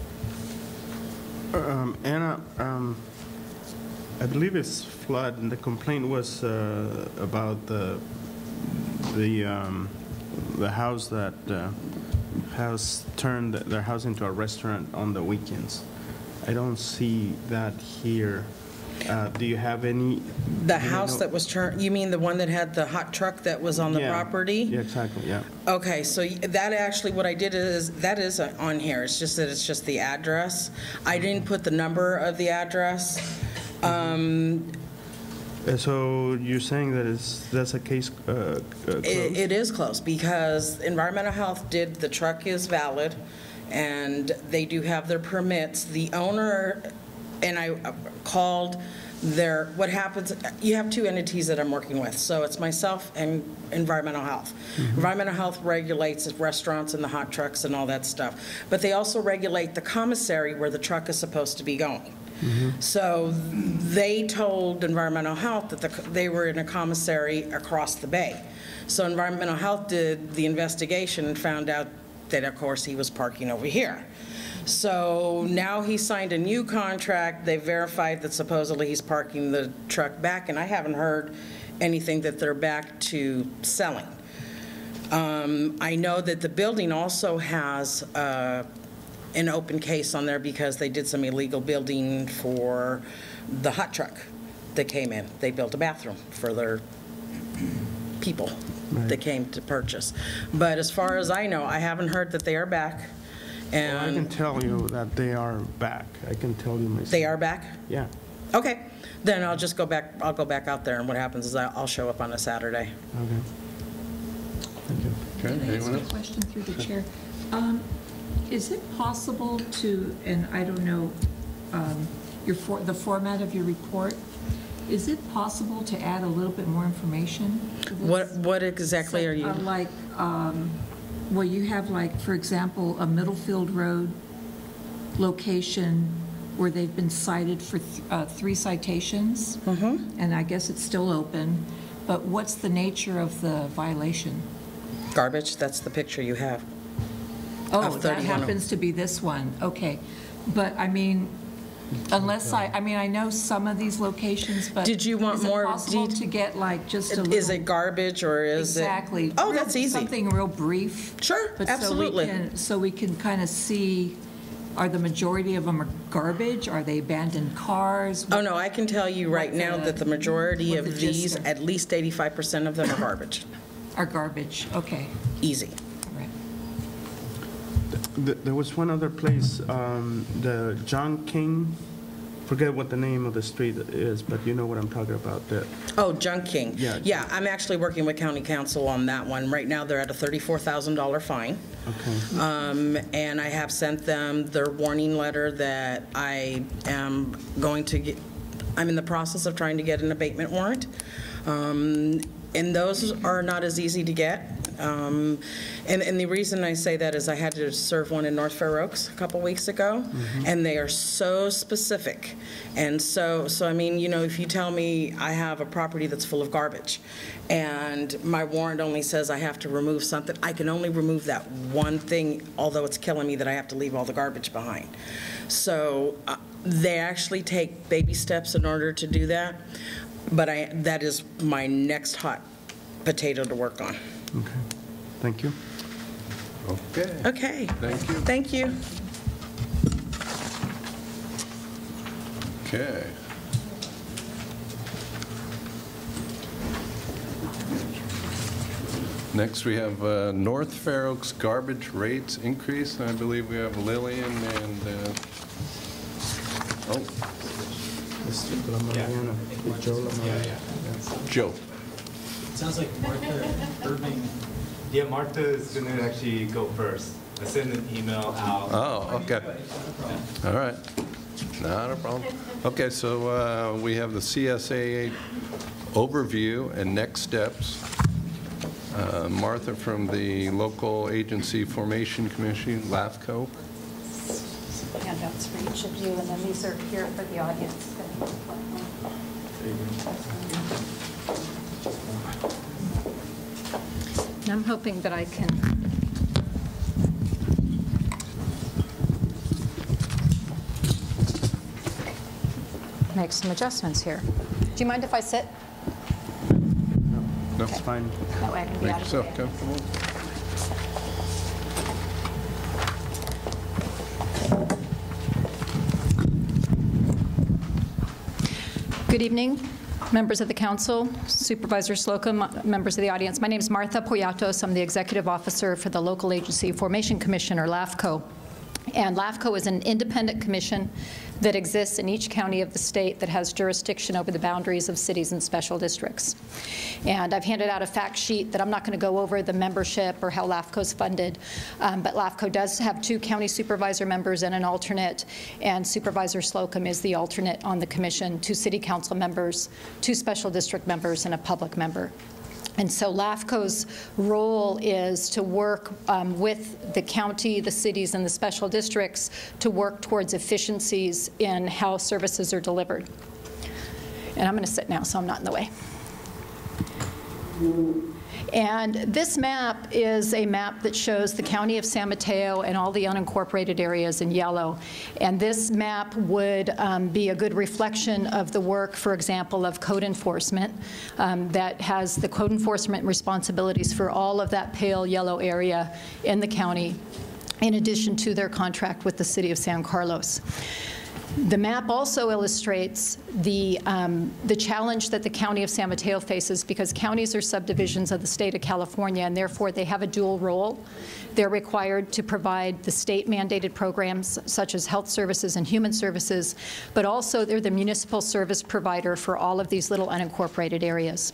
Ana, I believe it's flood, and the complaint was about the house that has turned their house into a restaurant on the weekends. I don't see that here. Do you have any? The house that was turned, you mean the one that had the hot truck that was on the property? Yeah, exactly, yeah. Okay, so that actually, what I did is, that is on here. It's just that it's just the address. I didn't put the number of the address. So you're saying that that's a case closed? It is closed because environmental health did, the truck is valid and they do have their permits. The owner, and I called what happens, you have 2 entities that I'm working with. So it's myself and environmental health. Mm-hmm. Environmental health regulates restaurants and the hot trucks and all that stuff. But they also regulate the commissary where the truck is supposed to be going. Mm-hmm. So they told environmental health that they were in a commissary across the bay. So environmental health did the investigation and found out that, of course, he was parking over here. So now he signed a new contract. They verified that supposedly he's parking the truck back, and I haven't heard anything that they're back to selling. I know that the building also has an open case on there because they did some illegal building for the hot truck that came in. They built a bathroom for their people that came to purchase. But as far as I know, I haven't heard that they are back. And well, I can tell you that they are back. I can tell you myself. They are back? Yeah. Okay. Then I'll just go back. I'll go back out there, and what happens is I'll show up on a Saturday. Okay. Thank you. Can I ask a question through the chair? Is it possible to, and I don't know the format of your report, is it possible to add a little bit more information to this? What exactly are you? Like, well, you have, like, for example, a Middlefield Road location where they've been cited for 3 citations, and I guess it's still open, but what's the nature of the violation? Garbage, that's the picture you have. Oh, that happens to be this one, okay. But, I mean, unless I mean, I know some of these locations, but did you want more? Is it possible to get, like, just a little? Is it garbage or is exactly. it? Oh, that's easy. Something real brief. Sure, but absolutely. So we can kind of see are the majority of them are garbage? Are they abandoned cars? Oh, no, I can tell you right now that the majority what of the gist these, are. at least 85% of them are garbage. Are garbage, okay. Easy. Right. There was one other place, the John King, forget what the name of the street is, but you know what I'm talking about. Oh, Junk King. Yeah. Yeah, I'm actually working with county council on that one. Right now, they're at a $34,000 fine. Okay. And I have sent them their warning letter that I am going to get, I'm in the process of trying to get an abatement warrant. And those are not as easy to get. And the reason I say that is I had to serve one in North Fair Oaks a couple weeks ago, and they are so specific. And so I mean, you know, if you tell me I have a property that's full of garbage, and my warrant only says I have to remove something, I can only remove that one thing, although it's killing me that I have to leave all the garbage behind. So they actually take baby steps in order to do that, but that is my next hot potato to work on. Okay. Thank you. Okay. Okay. Thank you. Thank you. Okay. Next, we have North Fair Oaks garbage rates increase. I believe we have Lillian and, Joe. It sounds like Martha Irving. Yeah, Martha is going to actually go first. I sent an email out. Oh, okay. All right. Not a problem. Okay, so we have the CSA overview and next steps. Martha from the Local Agency Formation Commission, LAFCO. Handouts for each of you, and then these are here for the audience. I'm hoping that I can make some adjustments here. Do you mind if I sit? No, it's fine. That way I can be Make out of the yourself way. comfortable. Good evening, members of the council, Supervisor Slocum, members of the audience. My name is Martha Poyatos. I'm the executive officer for the Local Agency Formation Commission, or LAFCO. And LAFCO is an independent commission that exists in each county of the state that has jurisdiction over the boundaries of cities and special districts. And I've handed out a fact sheet that I'm not going to go over the membership or how LAFCO is funded, but LAFCO does have 2 county supervisor members and an alternate, and Supervisor Slocum is the alternate on the commission, 2 city council members, 2 special district members, and a public member. And so LAFCO's role is to work with the county, the cities, and the special districts to work towards efficiencies in how services are delivered. And I'm going to sit now, so I'm not in the way. And this map is a map that shows the county of San Mateo and all the unincorporated areas in yellow. And this map would be a good reflection of the work, for example, of code enforcement that has the code enforcement responsibilities for all of that pale yellow area in the county, in addition to their contract with the city of San Carlos. The map also illustrates the challenge that the county of San Mateo faces, because counties are subdivisions of the state of California, and therefore they have a dual role. They're required to provide the state-mandated programs such as health services and human services, but also they're the municipal service provider for all of these little unincorporated areas.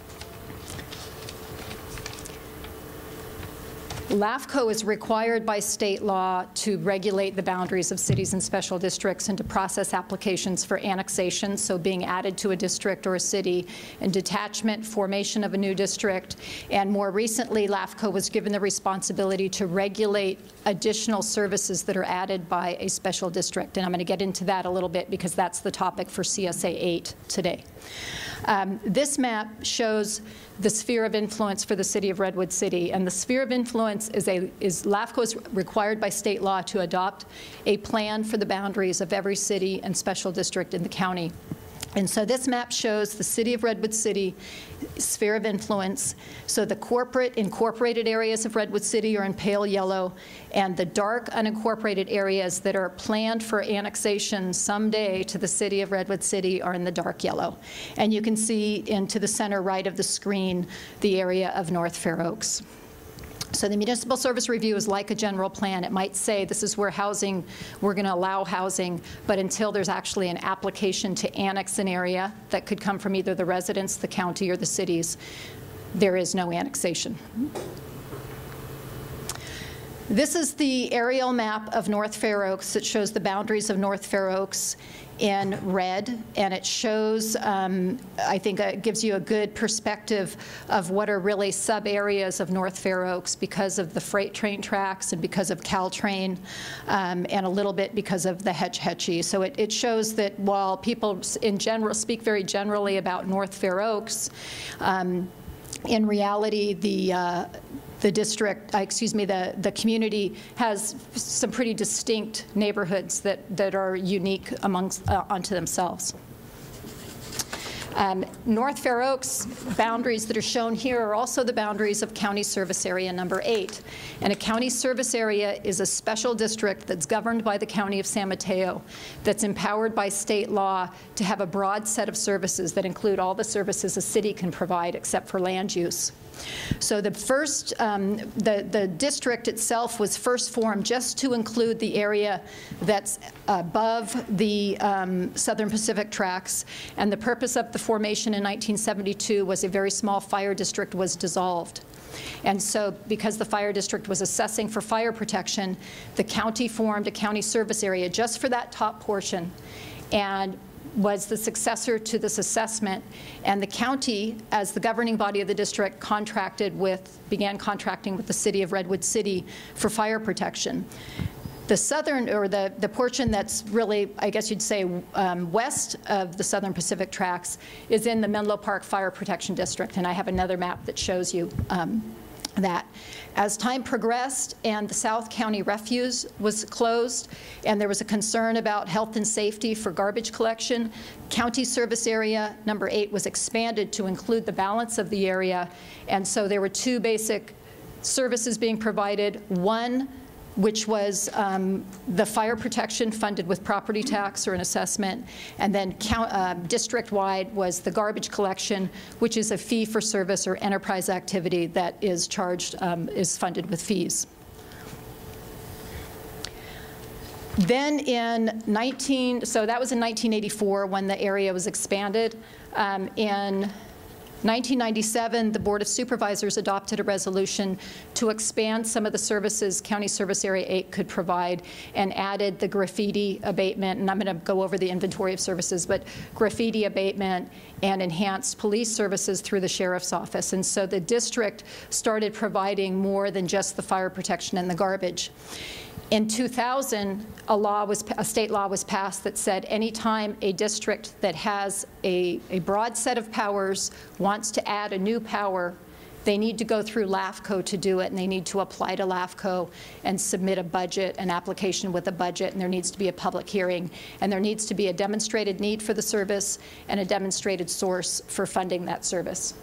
LAFCO is required by state law to regulate the boundaries of cities and special districts and to process applications for annexation, so being added to a district or a city, and detachment, formation of a new district. And more recently, LAFCO was given the responsibility to regulate additional services that are added by a special district. And I'm going to get into that a little bit because that's the topic for CSA 8 today. This map shows the sphere of influence for the city of Redwood City, and the sphere of influence is LAFCO is required by state law to adopt a plan for the boundaries of every city and special district in the county. And so this map shows the city of Redwood City sphere of influence. So the corporate incorporated areas of Redwood City are in pale yellow, and the dark unincorporated areas that are planned for annexation someday to the city of Redwood City are in the dark yellow. And you can see into the center right of the screen the area of North Fair Oaks. So the municipal service review is like a general plan. It might say this is where housing, we're going to allow housing, but until there's actually an application to annex an area that could come from either the residents, the county, or the cities, there is no annexation. This is the aerial map of North Fair Oaks. It shows the boundaries of North Fair Oaks in red, and it shows, I think it gives you a good perspective of what are really sub-areas of North Fair Oaks because of the freight train tracks and because of Caltrain, and a little bit because of the Hetch Hetchy. So it shows that while people in general speak very generally about North Fair Oaks, in reality, the district, the community has some pretty distinct neighborhoods that are unique amongst onto themselves. North Fair Oaks boundaries that are shown here are also the boundaries of County Service Area number 8. And a county service area is a special district that's governed by the County of San Mateo, that's empowered by state law to have a broad set of services that include all the services a city can provide except for land use. So the first, the district itself was first formed just to include the area that's above the Southern Pacific tracks, and the purpose of the formation in 1972 was a very small fire district was dissolved. And so because the fire district was assessing for fire protection, the county formed a county service area just for that top portion, and was the successor to this assessment, and the county, as the governing body of the district, began contracting with the city of Redwood City for fire protection. The southern, or the portion that's really, I guess you'd say, west of the Southern Pacific tracks is in the Menlo Park Fire Protection District, and I have another map that shows you that. As time progressed and the South County Refuse was closed and there was a concern about health and safety for garbage collection, County Service Area number 8 was expanded to include the balance of the area, and so there were two basic services being provided. One, which was the fire protection funded with property tax or an assessment, and then district-wide was the garbage collection, which is a fee-for-service or enterprise activity that is charged, is funded with fees. Then so that was in 1984 when the area was expanded. In 1997, the Board of Supervisors adopted a resolution to expand some of the services County Service Area 8 could provide and added the graffiti abatement, and I'm going to go over the inventory of services, but graffiti abatement and enhanced police services through the Sheriff's Office. And so the district started providing more than just the fire protection and the garbage. In 2000, a state law was passed that said anytime a district that has a broad set of powers wants to add a new power, they need to go through LAFCO to do it, and they need to apply to LAFCO and submit a budget, an application with a budget, and there needs to be a public hearing, and there needs to be a demonstrated need for the service and a demonstrated source for funding that service.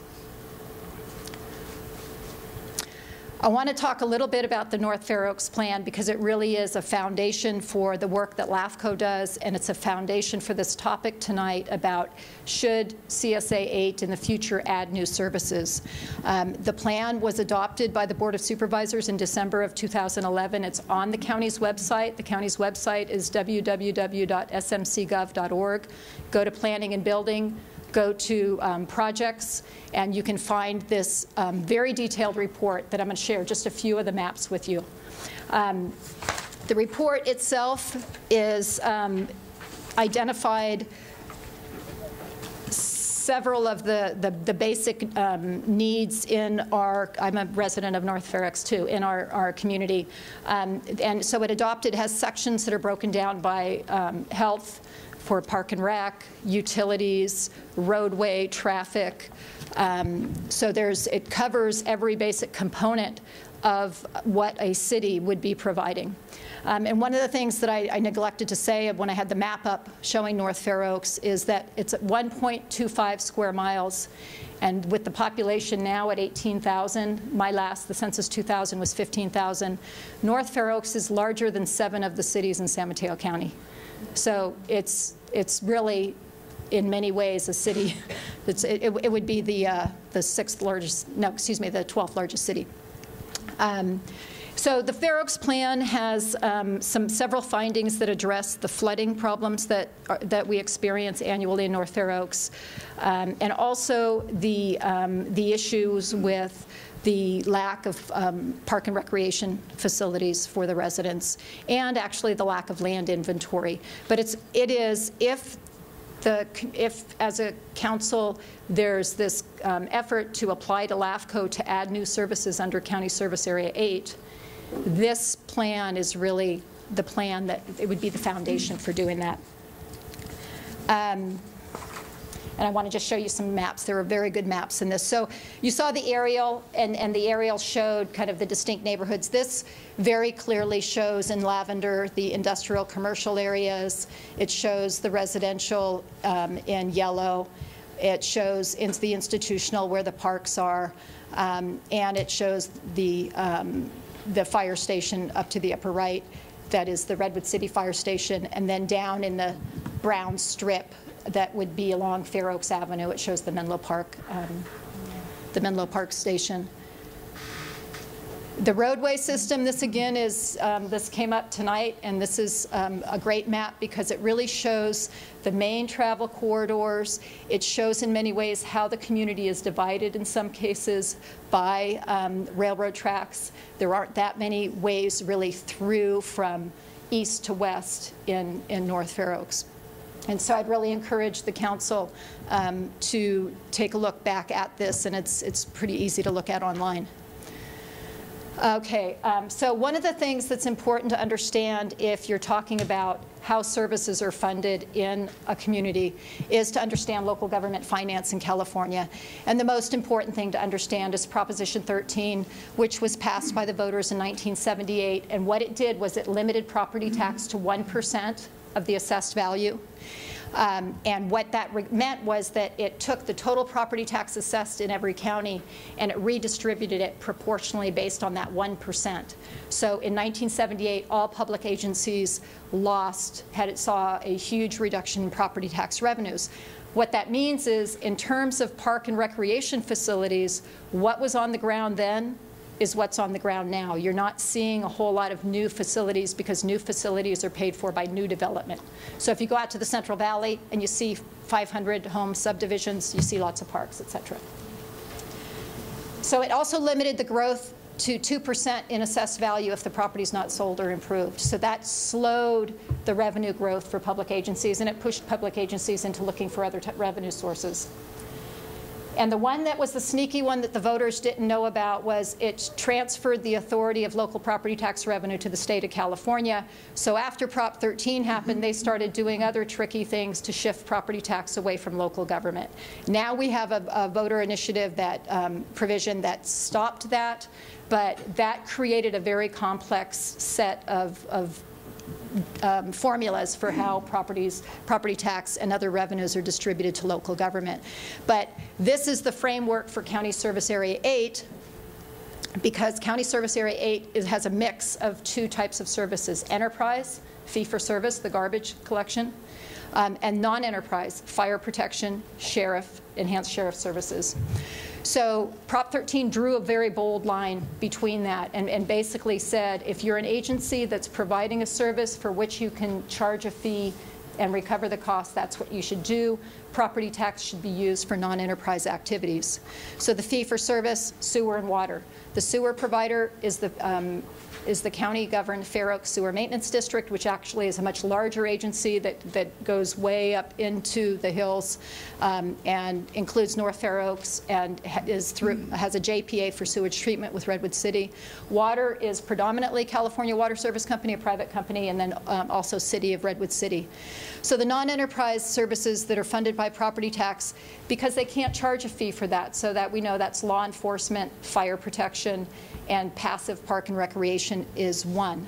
I want to talk a little bit about the North Fair Oaks plan because it really is a foundation for the work that LAFCO does, and it's a foundation for this topic tonight about should CSA 8 in the future add new services. The plan was adopted by the Board of Supervisors in December of 2011. It's on the county's website. The county's website is www.smcgov.org. Go to Planning and Building. Go to projects, and you can find this very detailed report that I'm going to share just a few of the maps with you. The report itself is identified several of the basic needs in our, I'm a resident of North Fair Oaks too, in our community. And so it has sections that are broken down by health, for park and rec, utilities, roadway, traffic. So it covers every basic component of what a city would be providing. And one of the things that I neglected to say when I had the map up showing North Fair Oaks is that it's at 1.25 square miles. And with the population now at 18,000, the census 2000 was 15,000. North Fair Oaks is larger than 7 of the cities in San Mateo County. So it's really, in many ways, a city. It would be the 6th largest, no, excuse me, the 12th largest city. So the Fair Oaks plan has several findings that address the flooding problems that we experience annually in North Fair Oaks, and also the issues with the lack of park and recreation facilities for the residents, and actually the lack of land inventory. But it is if as a council there's this effort to apply to LAFCO to add new services under County Service Area 8, this plan is really the plan that it would be the foundation for doing that. And I want to just show you some maps. There are very good maps in this. So you saw the aerial, and the aerial showed kind of the distinct neighborhoods. This very clearly shows in lavender the industrial commercial areas. It shows the residential in yellow. It shows into the institutional where the parks are, and it shows the fire station up to the upper right. That is the Redwood City Fire Station. And then down in the brown strip that would be along Fair Oaks Avenue, it shows the Menlo Park Station. The roadway system, this again is, this came up tonight, and this is a great map because it really shows the main travel corridors. It shows in many ways how the community is divided in some cases by railroad tracks. There aren't that many ways really through from east to west in North Fair Oaks. And so I'd really encourage the council to take a look back at this, and it's pretty easy to look at online. Okay, so one of the things that's important to understand if you're talking about how services are funded in a community is to understand local government finance in California. And the most important thing to understand is Proposition 13, which was passed by the voters in 1978. And what it did was it limited property tax to 1% of the assessed value. And what that meant was that it took the total property tax assessed in every county and it redistributed it proportionally based on that 1%. So in 1978, all public agencies saw a huge reduction in property tax revenues. What that means is, in terms of park and recreation facilities, what was on the ground then is what's on the ground now. You're not seeing a whole lot of new facilities because new facilities are paid for by new development. So if you go out to the Central Valley and you see 500 home subdivisions, you see lots of parks, etc. So it also limited the growth to 2% in assessed value if the property is not sold or improved. So that slowed the revenue growth for public agencies, and it pushed public agencies into looking for other revenue sources. And the one that was the sneaky one that the voters didn't know about was it transferred the authority of local property tax revenue to the state of California. So after Prop 13 happened, they started doing other tricky things to shift property tax away from local government. Now we have a voter initiative provision that stopped that, but that created a very complex set of formulas for how property tax and other revenues are distributed to local government. But this is the framework for County Service Area 8, because County Service Area 8 has a mix of two types of services: enterprise, fee-for-service, the garbage collection, and non-enterprise, fire protection, sheriff, enhanced sheriff services. So Prop 13 drew a very bold line between that and basically said, if you're an agency that's providing a service for which you can charge a fee and recover the cost, that's what you should do. property tax should be used for non-enterprise activities. So the fee for service, sewer and water. The sewer provider is the county-governed Fair Oaks Sewer Maintenance District, which actually is a much larger agency that goes way up into the hills and includes North Fair Oaks and has a JPA for sewage treatment with Redwood City. Water is predominantly California Water Service Company, a private company, and then also City of Redwood City. So the non-enterprise services that are funded by property tax, because they can't charge a fee for that, so that we know that's law enforcement, fire protection, and passive park and recreation is one.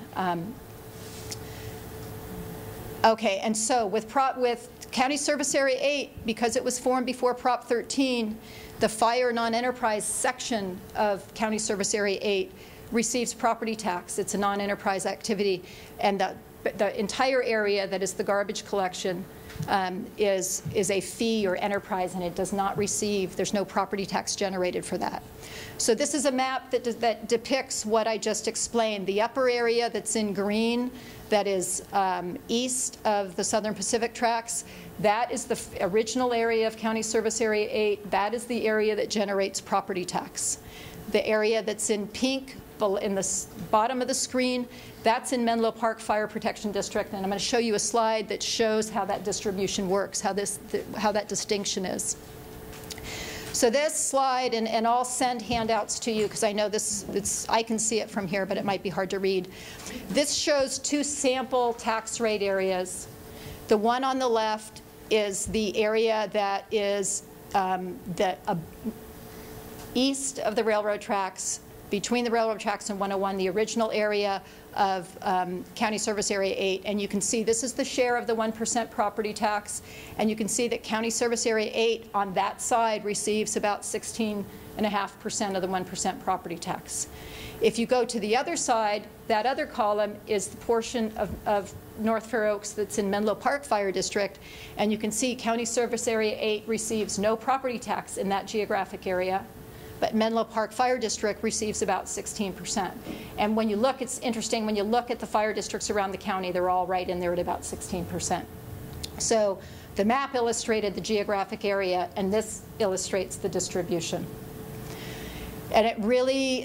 Okay, and so with County Service Area 8, because it was formed before Prop 13, the fire non-enterprise section of County Service Area 8 receives property tax. It's a non-enterprise activity, and the entire area that is the garbage collection is a fee or enterprise, and it does not receive, there's no property tax generated for that. So this is a map that depicts what I just explained. The upper area that's in green, that is east of the Southern Pacific Tracts, that is the original area of County Service Area 8. That is the area that generates property tax. The area that's in pink in the bottom of the screen, that's in Menlo Park Fire Protection District, and I'm going to show you a slide that shows how that distribution works, how that distinction is. So this slide, and I'll send handouts to you because I know I can see it from here, but it might be hard to read. This shows two sample tax rate areas. The one on the left is the area that is east of the railroad tracks, between the railroad tracks and 101, the original area of County Service Area 8. And you can see this is the share of the 1% property tax. And you can see that County Service Area 8 on that side receives about 16.5% of the 1% property tax. If you go to the other side, that other column is the portion of North Fair Oaks that's in Menlo Park Fire District. And you can see County Service Area 8 receives no property tax in that geographic area, but Menlo Park Fire District receives about 16%. And when you look, it's interesting, when you look at the fire districts around the county, they're all right in there at about 16%. So the map illustrated the geographic area, and this illustrates the distribution. And it really,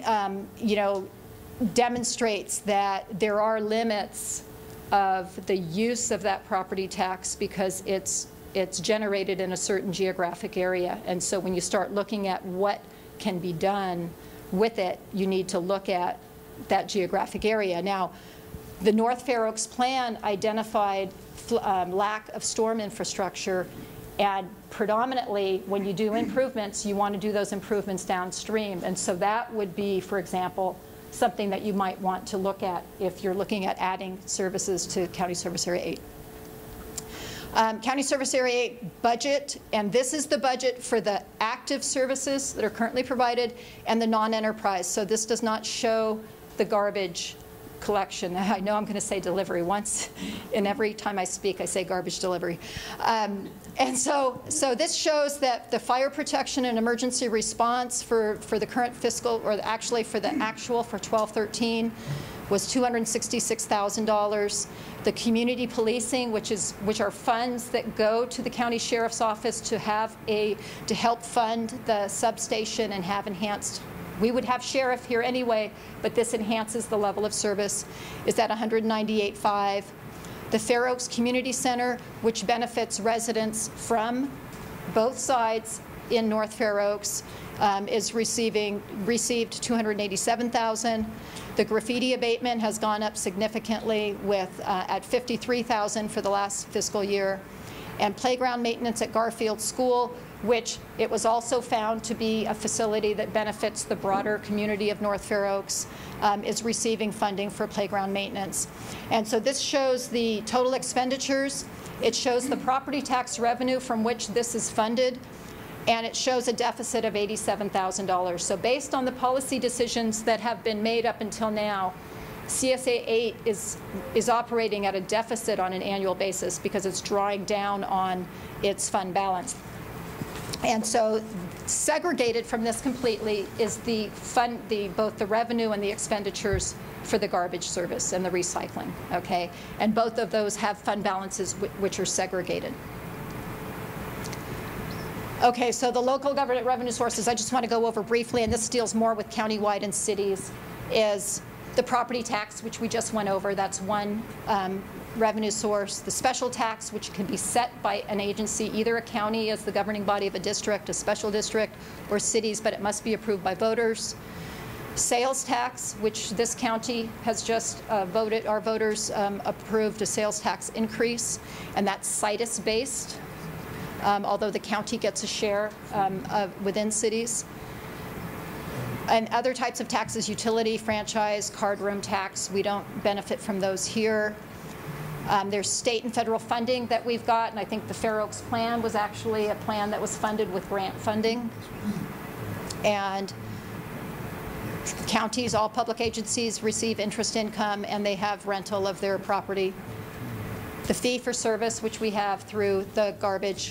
demonstrates that there are limits of the use of that property tax because it's generated in a certain geographic area. And so when you start looking at what can be done with it, you need to look at that geographic area. Now, the North Fair Oaks plan identified lack of storm infrastructure, and predominantly when you do improvements, you want to do those improvements downstream. And so that would be, for example, something that you might want to look at if you're looking at adding services to County Service Area 8. County Service Area 8 budget, and this is the budget for the active services that are currently provided and the non-enterprise. So this does not show the garbage collection. I know I'm going to say delivery once, and every time I speak I say garbage delivery. And so this shows that the fire protection and emergency response for the current fiscal, or actually for the actual for 12-13, was $266,000. The community policing, which are funds that go to the county sheriff's office to help fund the substation and have enhanced. We would have sheriff here anyway, but this enhances the level of service, is at $198,500. The Fair Oaks Community Center, which benefits residents from both sides in North Fair Oaks, received $287,000. The graffiti abatement has gone up significantly at $53,000 for the last fiscal year. And playground maintenance at Garfield School, which it was also found to be a facility that benefits the broader community of North Fair Oaks, is receiving funding for playground maintenance. And so this shows the total expenditures. It shows the property tax revenue from which this is funded, and it shows a deficit of $87,000. So based on the policy decisions that have been made up until now, CSA 8 is operating at a deficit on an annual basis because it's drawing down on its fund balance. And so segregated from this completely is both the revenue and the expenditures for the garbage service and the recycling, okay? And both of those have fund balances which are segregated. Okay, so the local government revenue sources, I just want to go over briefly, and this deals more with countywide and cities, is the property tax, which we just went over. That's one revenue source. The special tax, which can be set by an agency, either a county as the governing body of a district, a special district, or cities, but it must be approved by voters. Sales tax, which this county has just voted, our voters approved a sales tax increase, and that's situs-based, although the county gets a share within cities. And other types of taxes, utility, franchise, card room tax, we don't benefit from those here. There's state and federal funding that we've got, and I think the Fair Oaks plan was actually a plan that was funded with grant funding. And counties, all public agencies receive interest income, and they have rental of their property. The fee for service, which we have through the garbage.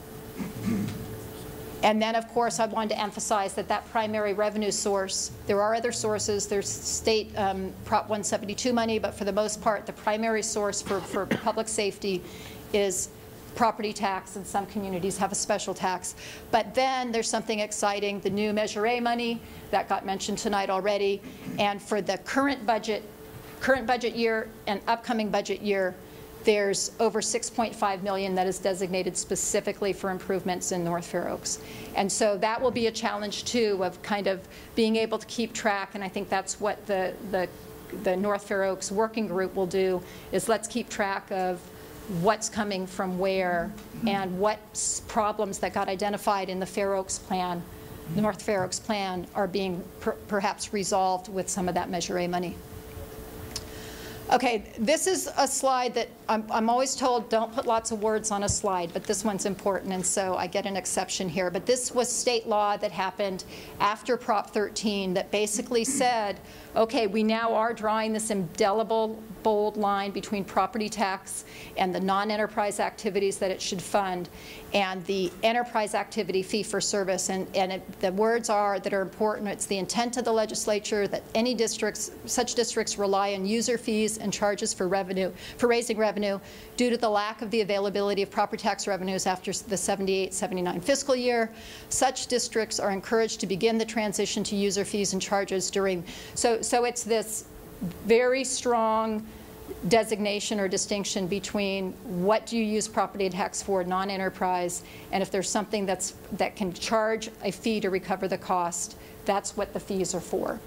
And then, of course, I wanted to emphasize that that primary revenue source, there are other sources. There's state Prop 172 money, but for the most part, the primary source for public safety is property tax, and some communities have a special tax. But then there's something exciting, the new Measure A money that got mentioned tonight already. And for the current budget year and upcoming budget year, there's over $6.5 million that is designated specifically for improvements in North Fair Oaks. And so that will be a challenge, too, of kind of being able to keep track, and I think that's what the North Fair Oaks working group will do, is let's keep track of what's coming from where and what problems that got identified in the Fair Oaks plan, the North Fair Oaks plan, are being perhaps resolved with some of that Measure A money. Okay, this is a slide that I'm always told don't put lots of words on a slide, but this one's important, and so I get an exception here. But this was state law that happened after Prop 13 that basically said, okay, we now are drawing this indelible, bold line between property tax and the non-enterprise activities that it should fund, and the enterprise activity fee for service. And the words that are important, it's the intent of the legislature that any districts, such districts rely on user fees and charges for raising revenue due to the lack of the availability of property tax revenues after the 78-79 fiscal year. Such districts are encouraged to begin the transition to user fees and charges during, so it's this very strong designation or distinction between what do you use property tax for, non-enterprise, and if there's something that can charge a fee to recover the cost, that's what the fees are for.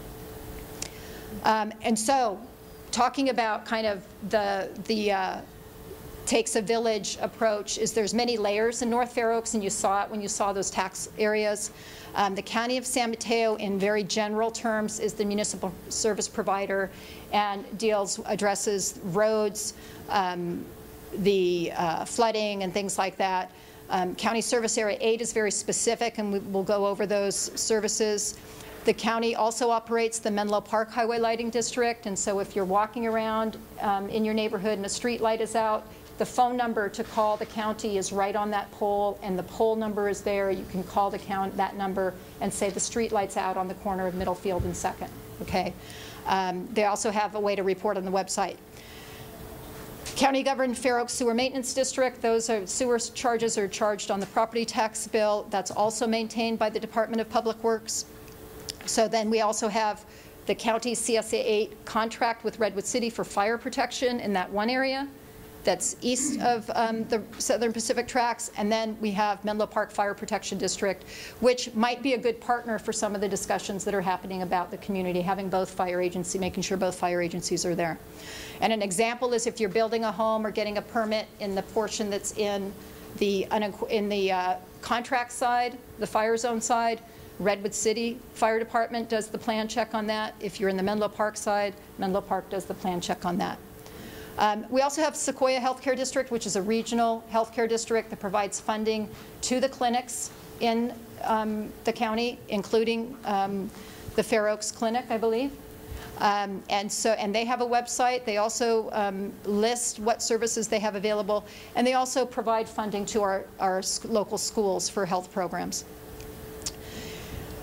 And so, talking about kind of the takes a village approach, is there's many layers in North Fair Oaks, and you saw it when you saw those tax areas. The County of San Mateo, in very general terms, is the municipal service provider and addresses roads, the flooding and things like that. County Service Area 8 is very specific, and we'll go over those services. The county also operates the Menlo Park Highway Lighting District, and so if you're walking around in your neighborhood and a street light is out, the phone number to call the county is right on that pole, and the pole number is there. You can call that number and say the street light's out on the corner of Middlefield and 2nd. Okay. They also have a way to report on the website. County governed Fair Oaks Sewer Maintenance District, those sewer charges are charged on the property tax bill. That's also maintained by the Department of Public Works. So then we also have the county's CSA 8 contract with Redwood City for fire protection in that one area that's east of the Southern Pacific Tracks, and then we have Menlo Park Fire Protection District, which might be a good partner for some of the discussions that are happening about the community, having both fire agencies, making sure both fire agencies are there. And an example is if you're building a home or getting a permit in the portion that's in the contract side, the fire zone side, Redwood City Fire Department does the plan check on that. If you're in the Menlo Park side, Menlo Park does the plan check on that. We also have Sequoia Healthcare District, which is a regional healthcare district that provides funding to the clinics in the county, including the Fair Oaks Clinic, I believe. And they have a website. They also list what services they have available, and they also provide funding to our local schools for health programs.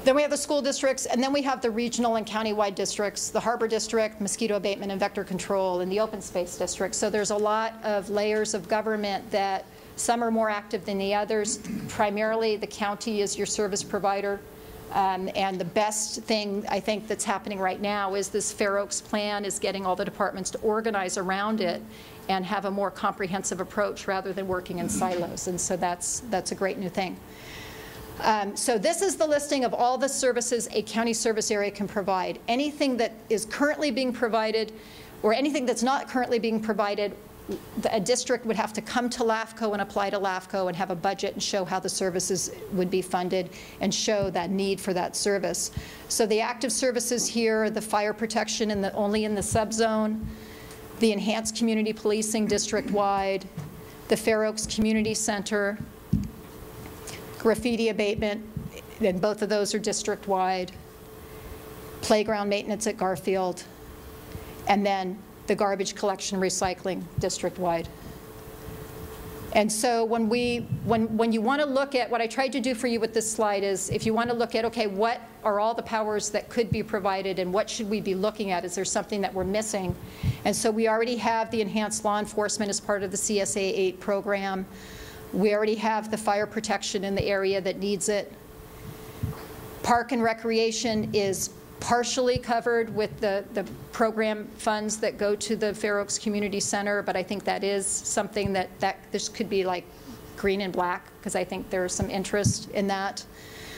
Then we have the school districts, and then we have the regional and countywide districts, the harbor district, mosquito abatement and vector control, and the open space district. So there's a lot of layers of government that some are more active than the others. Primarily, the county is your service provider. And the best thing, I think, that's happening right now is this Fair Oaks plan is getting all the departments to organize around it and have a more comprehensive approach rather than working in silos. And so that's a great new thing. So this is the listing of all the services a county service area can provide. Anything that is currently being provided or anything that's not currently being provided, a district would have to come to LAFCO and apply to LAFCO and have a budget and show how the services would be funded and show that need for that service. So the active services here, the fire protection only in the subzone, the enhanced community policing district-wide, the Fair Oaks Community Center, graffiti abatement, and both of those are district-wide, playground maintenance at Garfield, and then the garbage collection recycling district-wide. And so when you want to look at, what I tried to do for you with this slide is, if you want to look at, okay, what are all the powers that could be provided and what should we be looking at? Is there something that we're missing? And so we already have the enhanced law enforcement as part of the CSA 8 program. We already have the fire protection in the area that needs it. Park and recreation is partially covered with the program funds that go to the Fair Oaks Community Center, but I think that is something that this could be like green and black, because I think there's some interest in that.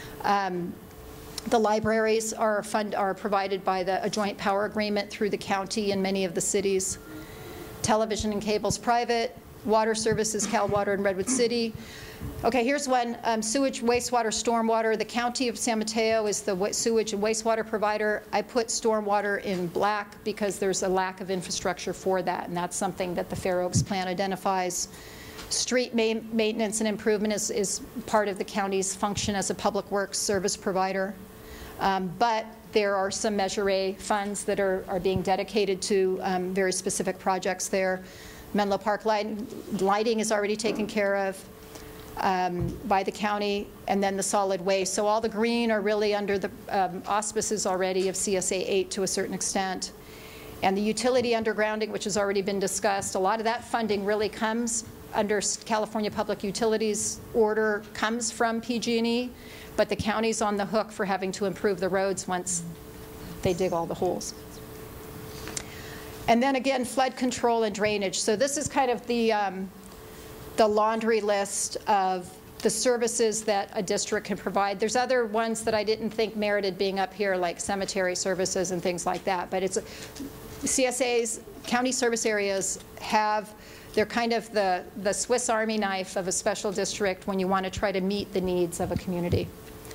The libraries are provided by a joint power agreement through the county and many of the cities. Television and cable's private. Water services, Cal Water in Redwood City. Okay, here's one, sewage, wastewater, stormwater. The County of San Mateo is the sewage and wastewater provider. I put stormwater in black because there's a lack of infrastructure for that, and that's something that the Fair Oaks plan identifies. Street maintenance and improvement is part of the county's function as a public works service provider. But there are some Measure A funds that are being dedicated to very specific projects there. Menlo Park lighting is already taken care of by the county, and then the solid waste. So all the green are really under the auspices already of CSA 8 to a certain extent. And the utility undergrounding, which has already been discussed, a lot of that funding really comes under California Public Utilities order, comes from PG&E, but the county's on the hook for having to improve the roads once they dig all the holes. And then again, flood control and drainage. So this is kind of the laundry list of the services that a district can provide. There's other ones that I didn't think merited being up here, like cemetery services and things like that. But it's CSA's county service areas they're kind of the Swiss Army knife of a special district when you want to try to meet the needs of a community.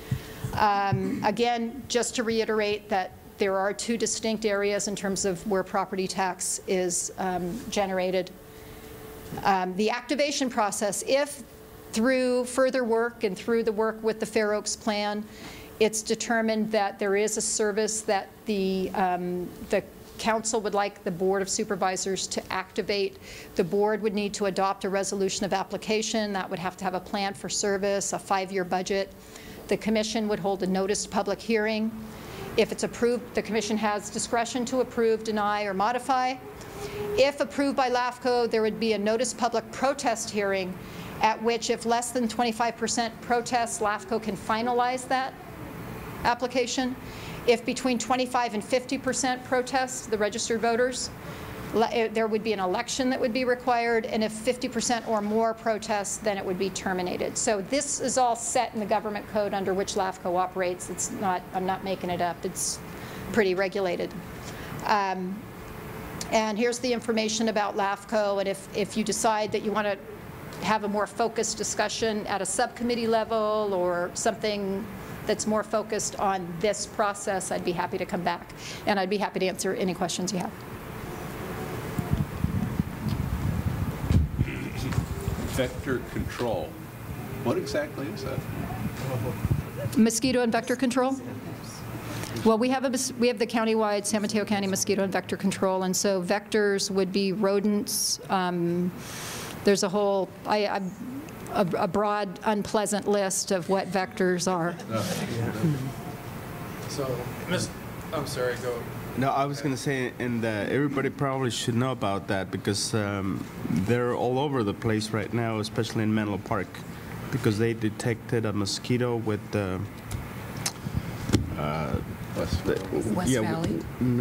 Again, just to reiterate that there are two distinct areas in terms of where property tax is generated. The activation process, if through further work and through the work with the Fair Oaks plan, it's determined that there is a service that the council would like the Board of Supervisors to activate, the board would need to adopt a resolution of application. That would have to have a plan for service, a 5-year budget. The commission would hold a noticed public hearing. If it's approved, the commission has discretion to approve, deny, or modify. If approved by LAFCO, there would be a notice public protest hearing at which, if less than 25% protests, LAFCO can finalize that application. If between 25 and 50% protests, the registered voters, there would be an election that would be required, and if 50% or more protests, then it would be terminated. So this is all set in the government code under which LAFCO operates. It's not, I'm not making it up. It's pretty regulated. And here's the information about LAFCO, and if you decide that you want to have a more focused discussion at a subcommittee level or something that's more focused on this process, I'd be happy to come back, and I'd be happy to answer any questions you have. Vector control. What exactly is that? Mosquito and vector control? Well, we have the countywide San Mateo County mosquito and vector control, and so vectors would be rodents. There's a whole a broad, unpleasant list of what vectors are. So, I'm sorry, go. No, I was going to say, and everybody probably should know about that because they're all over the place right now, especially in Menlo Park, because they detected a mosquito with West Valley?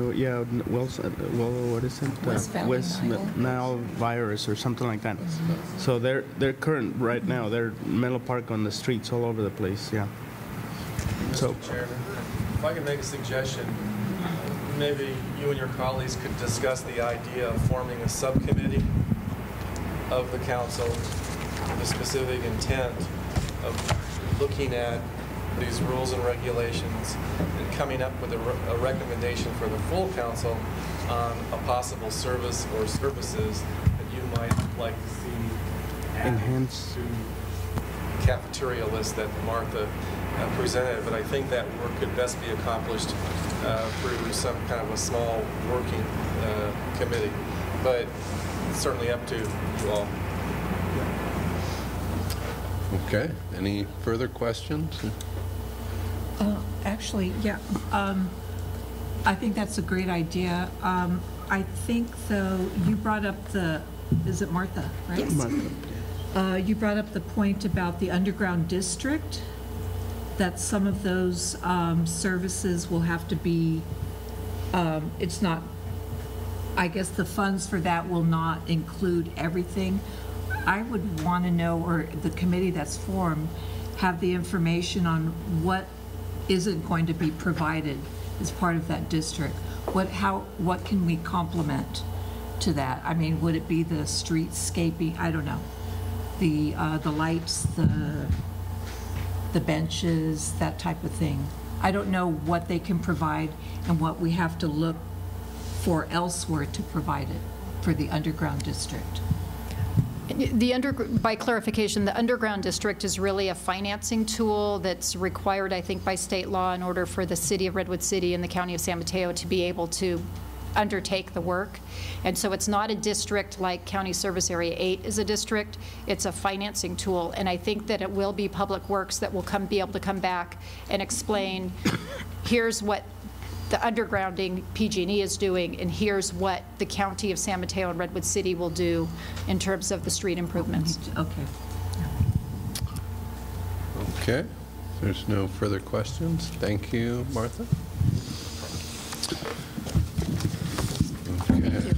What is it? West Nile virus or something like that. So they're current right now. They're Menlo Park on the streets all over the place, yeah. So, Mr. Chairman, if I can make a suggestion, maybe you and your colleagues could discuss the idea of forming a subcommittee of the council with the specific intent of looking at these rules and regulations and coming up with a recommendation for the full council on a possible service or services that you might like to see enhanced to the cafeteria list that Martha presented. But I think that work could best be accomplished through some kind of a small working committee. But it's certainly up to you all. Okay. Any further questions? Actually, yeah. I think that's a great idea. I think, though, you brought up is it Martha, right? Yes. Martha. You brought up the point about the underground district, that some of those services will have to be, it's not, I guess the funds for that will not include everything. I would want to know, or the committee that's formed, have the information on what isn't going to be provided as part of that district. What can we complement to that? I mean, would it be the streetscaping? I don't know. The lights, the benches, that type of thing. I don't know what they can provide and what we have to look for elsewhere to provide it for the underground district. By clarification, the underground district is really a financing tool that's required, I think, by state law in order for the city of Redwood City and the county of San Mateo to be able to undertake the work. And so it's not a district like County Service Area 8 is a district. It's a financing tool. And I think that it will be Public Works that will be able to come back and explain, here's what the undergrounding PG&E is doing, and here's what the county of San Mateo and Redwood City will do in terms of the street improvements. Okay. Okay. There's no further questions. Thank you, Martha. Okay.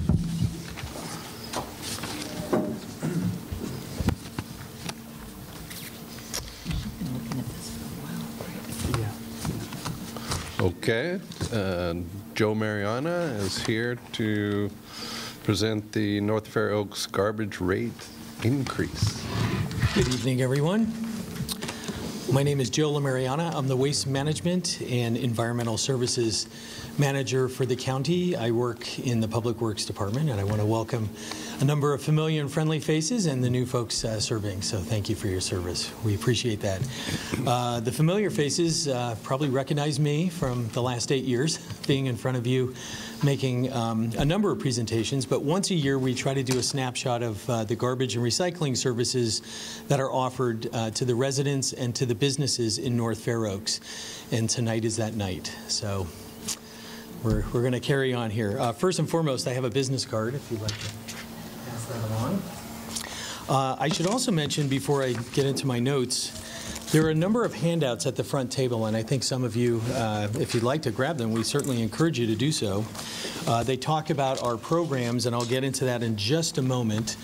Okay, Joe Mariana is here to present the North Fair Oaks garbage rate increase. Good evening, everyone. My name is Joe LaMariana. I'm the Waste Management and Environmental Services Manager for the county. I work in the Public Works Department, and I want to welcome a number of familiar and friendly faces and the new folks serving, so thank you for your service. We appreciate that. The familiar faces probably recognize me from the last 8 years being in front of you making a number of presentations, but once a year we try to do a snapshot of the garbage and recycling services that are offered to the residents and to the businesses in North Fair Oaks, and tonight is that night. So we're going to carry on here. First and foremost, I have a business card if you'd like to pass that along. I should also mention before I get into my notes, there are a number of handouts at the front table, and I think some of you, if you'd like to grab them, we certainly encourage you to do so. They talk about our programs, and I'll get into that in just a moment.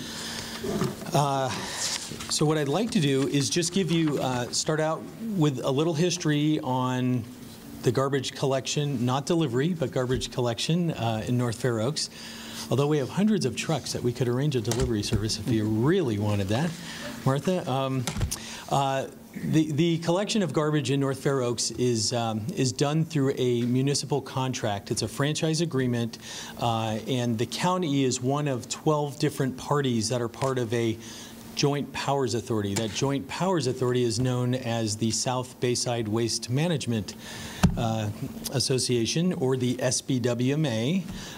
So what I'd like to do is just give you, start out with a little history on the garbage collection, not delivery, but garbage collection in North Fair Oaks. Although we have hundreds of trucks that we could arrange a delivery service if you really wanted that, Martha. The collection of garbage in North Fair Oaks is done through a municipal contract. It's a franchise agreement, and the county is one of 12 different parties that are part of a Joint Powers Authority. That Joint Powers Authority is known as the South Bayside Waste Management Association, or the SBWMA.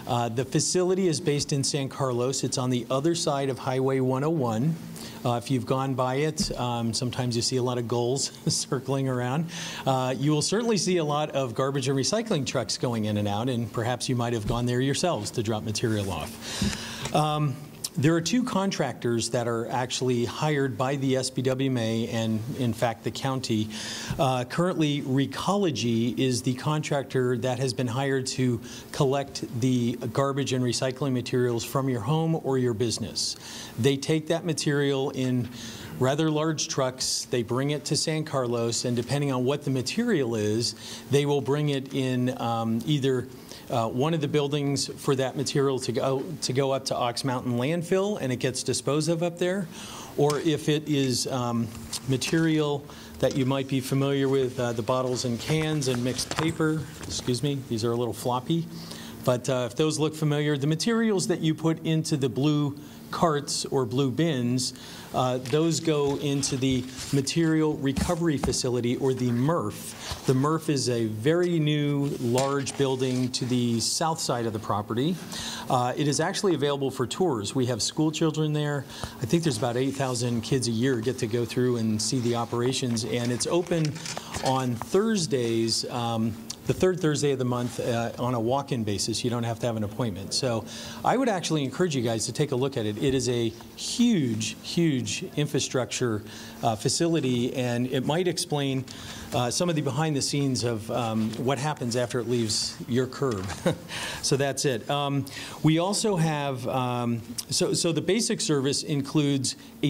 The facility is based in San Carlos. It's on the other side of Highway 101. If you've gone by it, sometimes you see a lot of gulls circling around. You will certainly see a lot of garbage and recycling trucks going in and out, and perhaps you might have gone there yourselves to drop material off. There are two contractors that are actually hired by the SBWMA and, in fact, the county. Currently, Recology is the contractor that has been hired to collect the garbage and recycling materials from your home or your business. They take that material in rather large trucks, they bring it to San Carlos, and depending on what the material is, they will bring it in either one of the buildings for that material to go up to Ox Mountain landfill, and it gets disposed of up there. Or if it is material that you might be familiar with, the bottles and cans and mixed paper, excuse me, these are a little floppy, but if those look familiar, the materials that you put into the blue carts or blue bins, those go into the Material Recovery Facility, or the MRF. The MRF is a very new, large building to the south side of the property. It is actually available for tours. We have school children there. I think there's about 8,000 kids a year get to go through and see the operations, and it's open on Thursdays, the third Thursday of the month, on a walk-in basis. You don't have to have an appointment. So I would actually encourage you guys to take a look at it. It is a huge, huge infrastructure facility, and it might explain some of the behind the scenes of what happens after it leaves your curb. So that's it. We also have, so the basic service includes a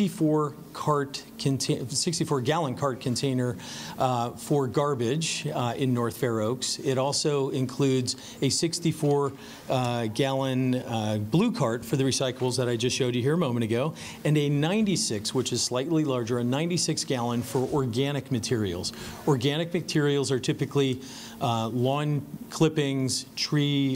64-gallon cart container for garbage in North Fair Oaks. It also includes a 64-gallon blue cart for the recyclables that I just showed you here a moment ago, and a 96, which is slightly larger, a 96-gallon for organic materials. Organic materials are typically lawn clippings, tree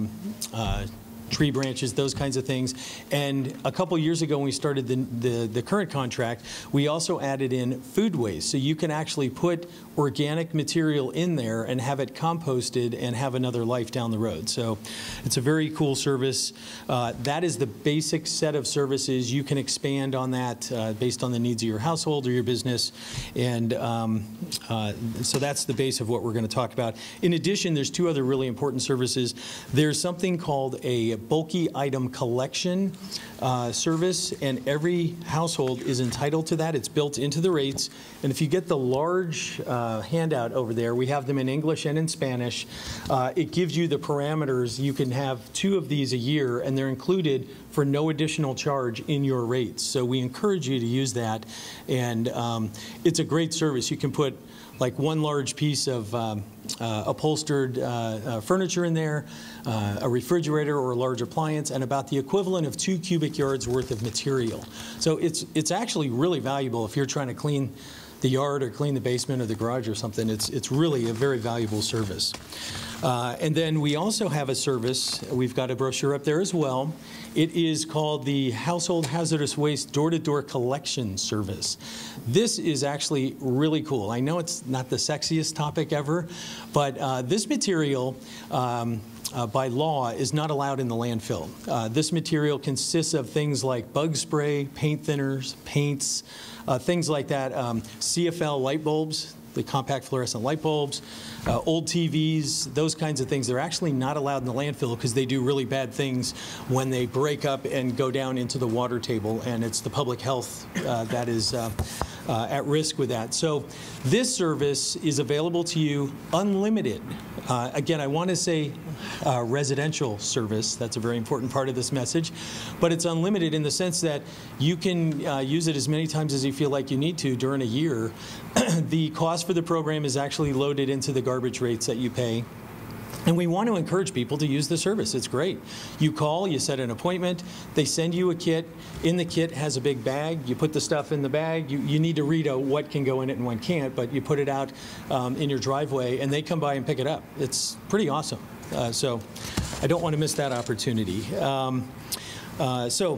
branches, those kinds of things. And a couple years ago when we started the current contract, we also added in food waste. So you can actually put organic material in there and have it composted and have another life down the road. So it's a very cool service. That is the basic set of services. You can expand on that based on the needs of your household or your business. And so that's the base of what we're going to talk about. In addition, there's two other really important services. There's something called a bulky item collection service, and every household is entitled to that. It's built into the rates. And if you get the large handout over there, we have them in English and in Spanish. It gives you the parameters. You can have 2 of these a year, and they're included for no additional charge in your rates. So we encourage you to use that, and it's a great service. You can put like one large piece of upholstered furniture in there, a refrigerator or a large appliance, and about the equivalent of 2 cubic yards worth of material. So it's actually really valuable if you're trying to clean the yard or clean the basement or the garage or something. It's really a very valuable service. And then we also have a service, we've got a brochure up there as well. It is called the Household Hazardous Waste Door-to-Door Collection Service. This is actually really cool. I know it's not the sexiest topic ever, but this material by law is not allowed in the landfill. This material consists of things like bug spray, paint thinners, paints, things like that, CFL light bulbs, the compact fluorescent light bulbs, old TVs, those kinds of things. They're actually not allowed in the landfill because they do really bad things when they break up and go down into the water table, and it's the public health that is at risk with that. So this service is available to you unlimited. Again, I want to say residential service. That's a very important part of this message. But it's unlimited in the sense that you can use it as many times as you feel like you need to during a year. The cost for the program is actually loaded into the garbage rates that you pay. And we want to encourage people to use the service. It's great. You call, you set an appointment, they send you a kit. In the kit has a big bag. You put the stuff in the bag. You need to read out what can go in it and what can't, but you put it out in your driveway, and they come by and pick it up. It's pretty awesome. So I don't want to miss that opportunity. So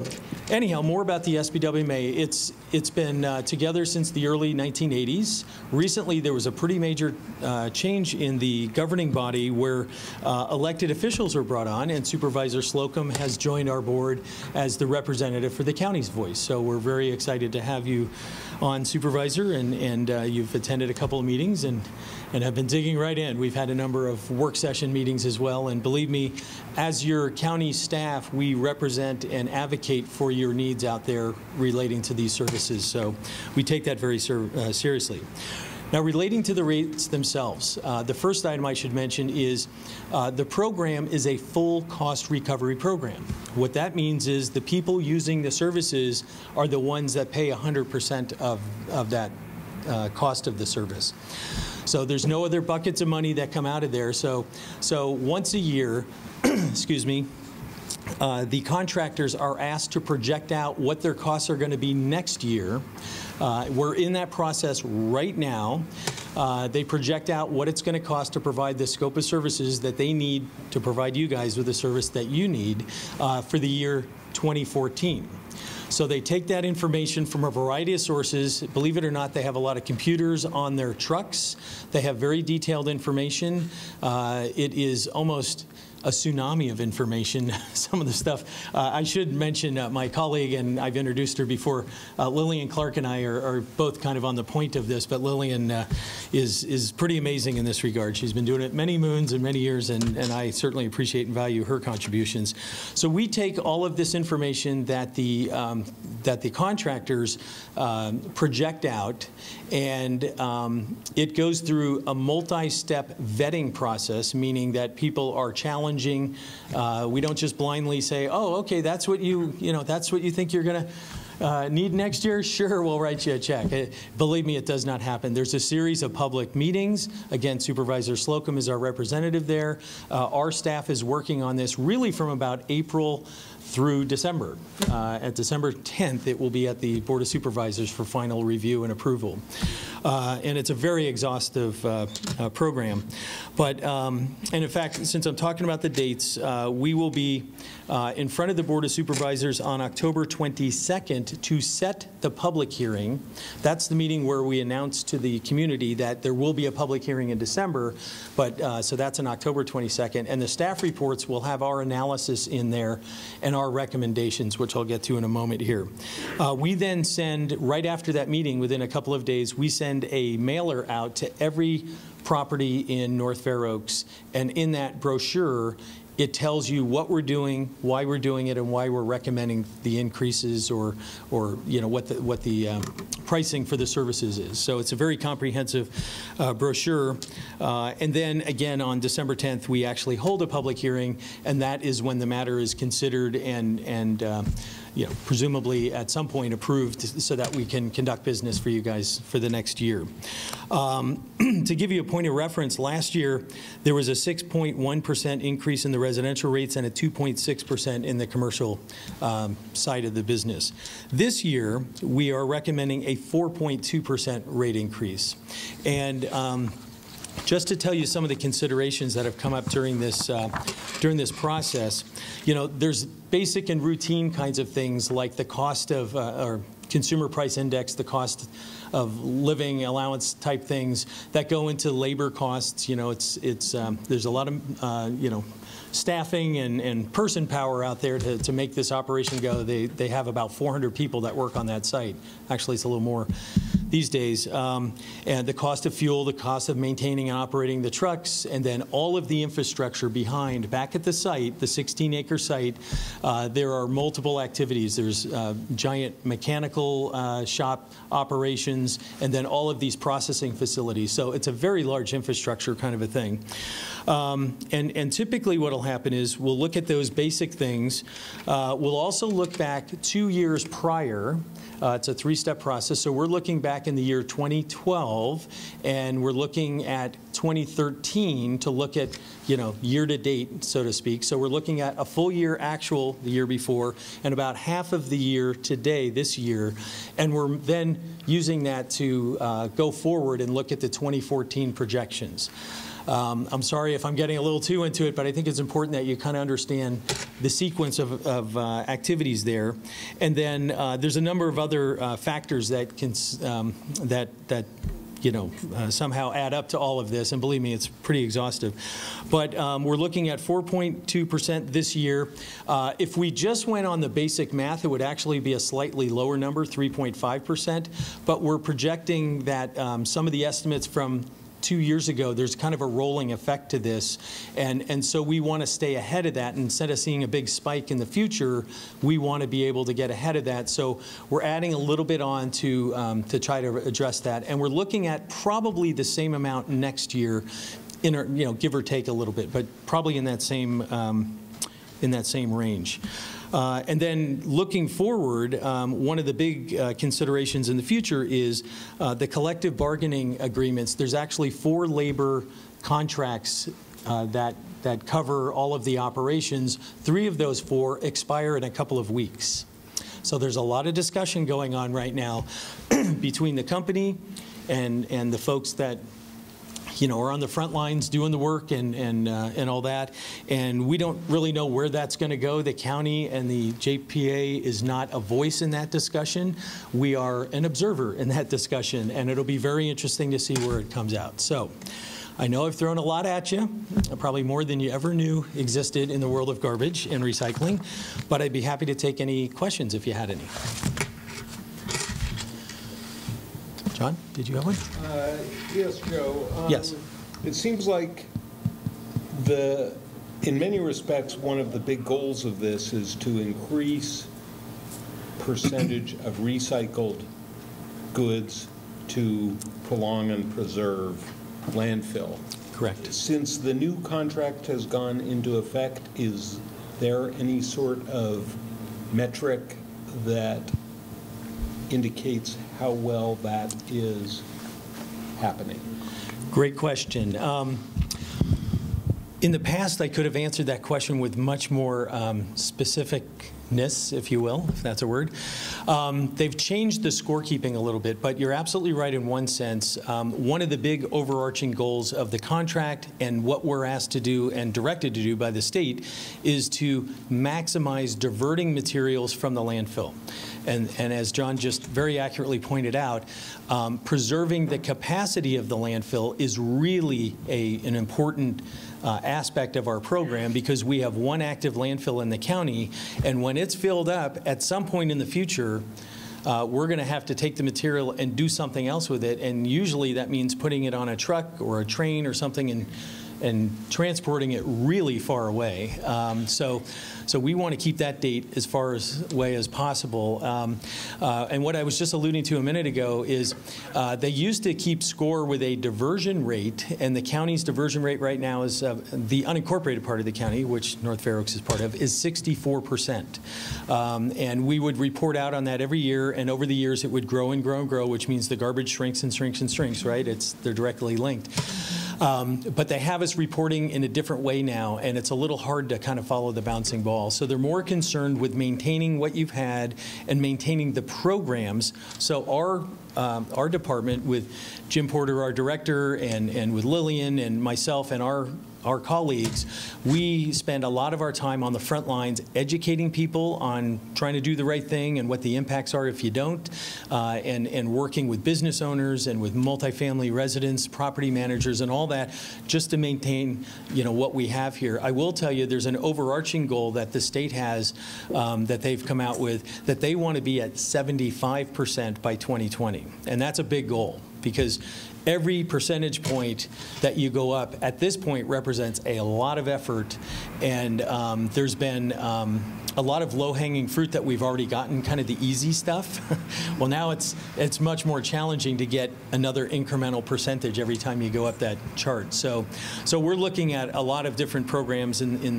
Anyhow, more about the SBWMA. It's been together since the early 1980s. Recently, there was a pretty major change in the governing body where elected officials were brought on, and Supervisor Slocum has joined our board as the representative for the county's voice. So we're very excited to have you on, Supervisor, and you've attended a couple of meetings and have been digging right in. We've had a number of work session meetings as well, and believe me, as your county staff, we represent and advocate for your needs out there relating to these services. So we take that very seriously. Now, relating to the rates themselves, the first item I should mention is the program is a full cost recovery program. What that means is the people using the services are the ones that pay 100% of that cost of the service. So there's no other buckets of money that come out of there. So once a year, excuse me, the contractors are asked to project out what their costs are going to be next year. We're in that process right now. They project out what it's going to cost to provide the scope of services that they need to provide you guys with the service that you need for the year 2014. So they take that information from a variety of sources. Believe it or not, they have a lot of computers on their trucks. They have very detailed information. It is almost a tsunami of information, some of the stuff. I should mention my colleague, and I've introduced her before, Lillian Clark and I are both kind of on the point of this, but Lillian is pretty amazing in this regard. She's been doing it many moons and many years, and I certainly appreciate and value her contributions. So we take all of this information that the contractors project out, and it goes through a multi-step vetting process, meaning that people are challenging. We don't just blindly say, "Oh, okay, that's what that's what you think you're going to need next year? Sure, we'll write you a check." Believe me, it does not happen. There's a series of public meetings. Again, Supervisor Slocum is our representative there. Our staff is working on this really from about April through December. At December 10th, it will be at the Board of Supervisors for final review and approval. And it's a very exhaustive program. But, and in fact, since I'm talking about the dates, we will be in front of the Board of Supervisors on October 22nd to set the public hearing. That's the meeting where we announce to the community that there will be a public hearing in December. But so that's on October 22nd. And the staff reports will have our analysis in there and our recommendations, which I'll get to in a moment here. We then send, right after that meeting, within a couple of days, we send a mailer out to every property in North Fair Oaks, and in that brochure, it tells you what we're doing, why we're doing it, and why we're recommending the increases or what the pricing for the services is. So it's a very comprehensive brochure. And then again on December 10th, we actually hold a public hearing, and that is when the matter is considered and presumably at some point approved so that we can conduct business for you guys for the next year. To give you a point of reference, last year there was a 6.1% increase in the residential rates and a 2.6% in the commercial side of the business. This year we are recommending a 4.2% rate increase. And just to tell you some of the considerations that have come up during this process, there's basic and routine kinds of things like the cost of or consumer price index, the cost of living allowance type things that go into labor costs. There's a lot of staffing and person power out there to make this operation go. They have about 400 people that work on that site. Actually, it's a little more these days. And the cost of fuel, the cost of maintaining and operating the trucks, and then all of the infrastructure behind. Back at the site, the 16-acre site, there are multiple activities. There's giant mechanical shop operations, and then all of these processing facilities. So it's a very large infrastructure kind of a thing. And typically what will happen is we'll look at those basic things. We'll also look back 2 years prior. It's a three-step process. So we're looking back in the year 2012, and we're looking at 2013 to look at, year to date, so to speak. So we're looking at a full year actual the year before and about half of the year today, this year. And we're then using that to go forward and look at the 2014 projections. I'm sorry if I'm getting a little too into it, but I think it's important that you kind of understand the sequence of activities there. And then there's a number of other factors that can somehow add up to all of this, and believe me, it's pretty exhaustive. But we're looking at 4.2% this year. If we just went on the basic math, it would actually be a slightly lower number, 3.5%. But we're projecting that some of the estimates from 2 years ago, there's kind of a rolling effect to this, and so we want to stay ahead of that. And instead of seeing a big spike in the future, we want to be able to get ahead of that. So we're adding a little bit on to try to address that, and we're looking at probably the same amount next year, give or take a little bit, but probably in that same range. And then looking forward, one of the big considerations in the future is the collective bargaining agreements. There's actually 4 labor contracts that cover all of the operations. 3 of those 4 expire in a couple of weeks. So there's a lot of discussion going on right now between the company and the folks that are on the front lines doing the work and all that. And we don't really know where that's going to go. The county and the JPA is not a voice in that discussion. We are an observer in that discussion, and it'll be very interesting to see where it comes out. So I know I've thrown a lot at you, probably more than you ever knew existed in the world of garbage and recycling, but I'd be happy to take any questions if you had any. John, did you have one? Yes, Joe. Yes. It seems like in many respects, one of the big goals of this is to increase percentage of recycled goods to prolong and preserve landfill. Correct. Since the new contract has gone into effect, is there any sort of metric that indicates how well that is happening? Great question. In the past, I could have answered that question with much more specificness, if you will, if that's a word. They've changed the scorekeeping a little bit, but you're absolutely right in one sense. One of the big overarching goals of the contract and what we're asked to do and directed to do by the state is to maximize diverting materials from the landfill. And as John just very accurately pointed out, preserving the capacity of the landfill is really an important aspect of our program, because we have one active landfill in the county, and when it's filled up, at some point in the future, we're going to have to take the material and do something else with it, and usually that means putting it on a truck or a train or something and transporting it really far away. So we want to keep that date as far away as possible. And what I was just alluding to a minute ago is they used to keep score with a diversion rate, and the county's diversion rate right now is the unincorporated part of the county, which North Fair Oaks is part of, is 64%. And we would report out on that every year, and over the years it would grow and grow and grow, which means the garbage shrinks and shrinks and shrinks, right? They're directly linked. But they have us reporting in a different way now, and it's a little hard to kind of follow the bouncing ball. So they're more concerned with maintaining what you've had and maintaining the programs. So our department, with Jim Porter, our director, and with Lillian and myself and our colleagues, we spend a lot of our time on the front lines educating people on trying to do the right thing and what the impacts are if you don't, and working with business owners and with multifamily residents, property managers, and all that, just to maintain what we have here. I will tell you there's an overarching goal that the state has that they've come out with, that they want to be at 75% by 2020. And that's a big goal, because every percentage point that you go up at this point represents a lot of effort, and there's been a lot of low-hanging fruit that we've already gotten, kind of the easy stuff. Well, now it's much more challenging to get another incremental percentage every time you go up that chart. So we're looking at a lot of different programs in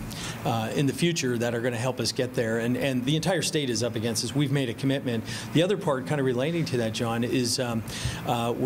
the future that are going to help us get there, and the entire state is up against this. We've made a commitment. The other part, kind of relating to that, John, is we're trying to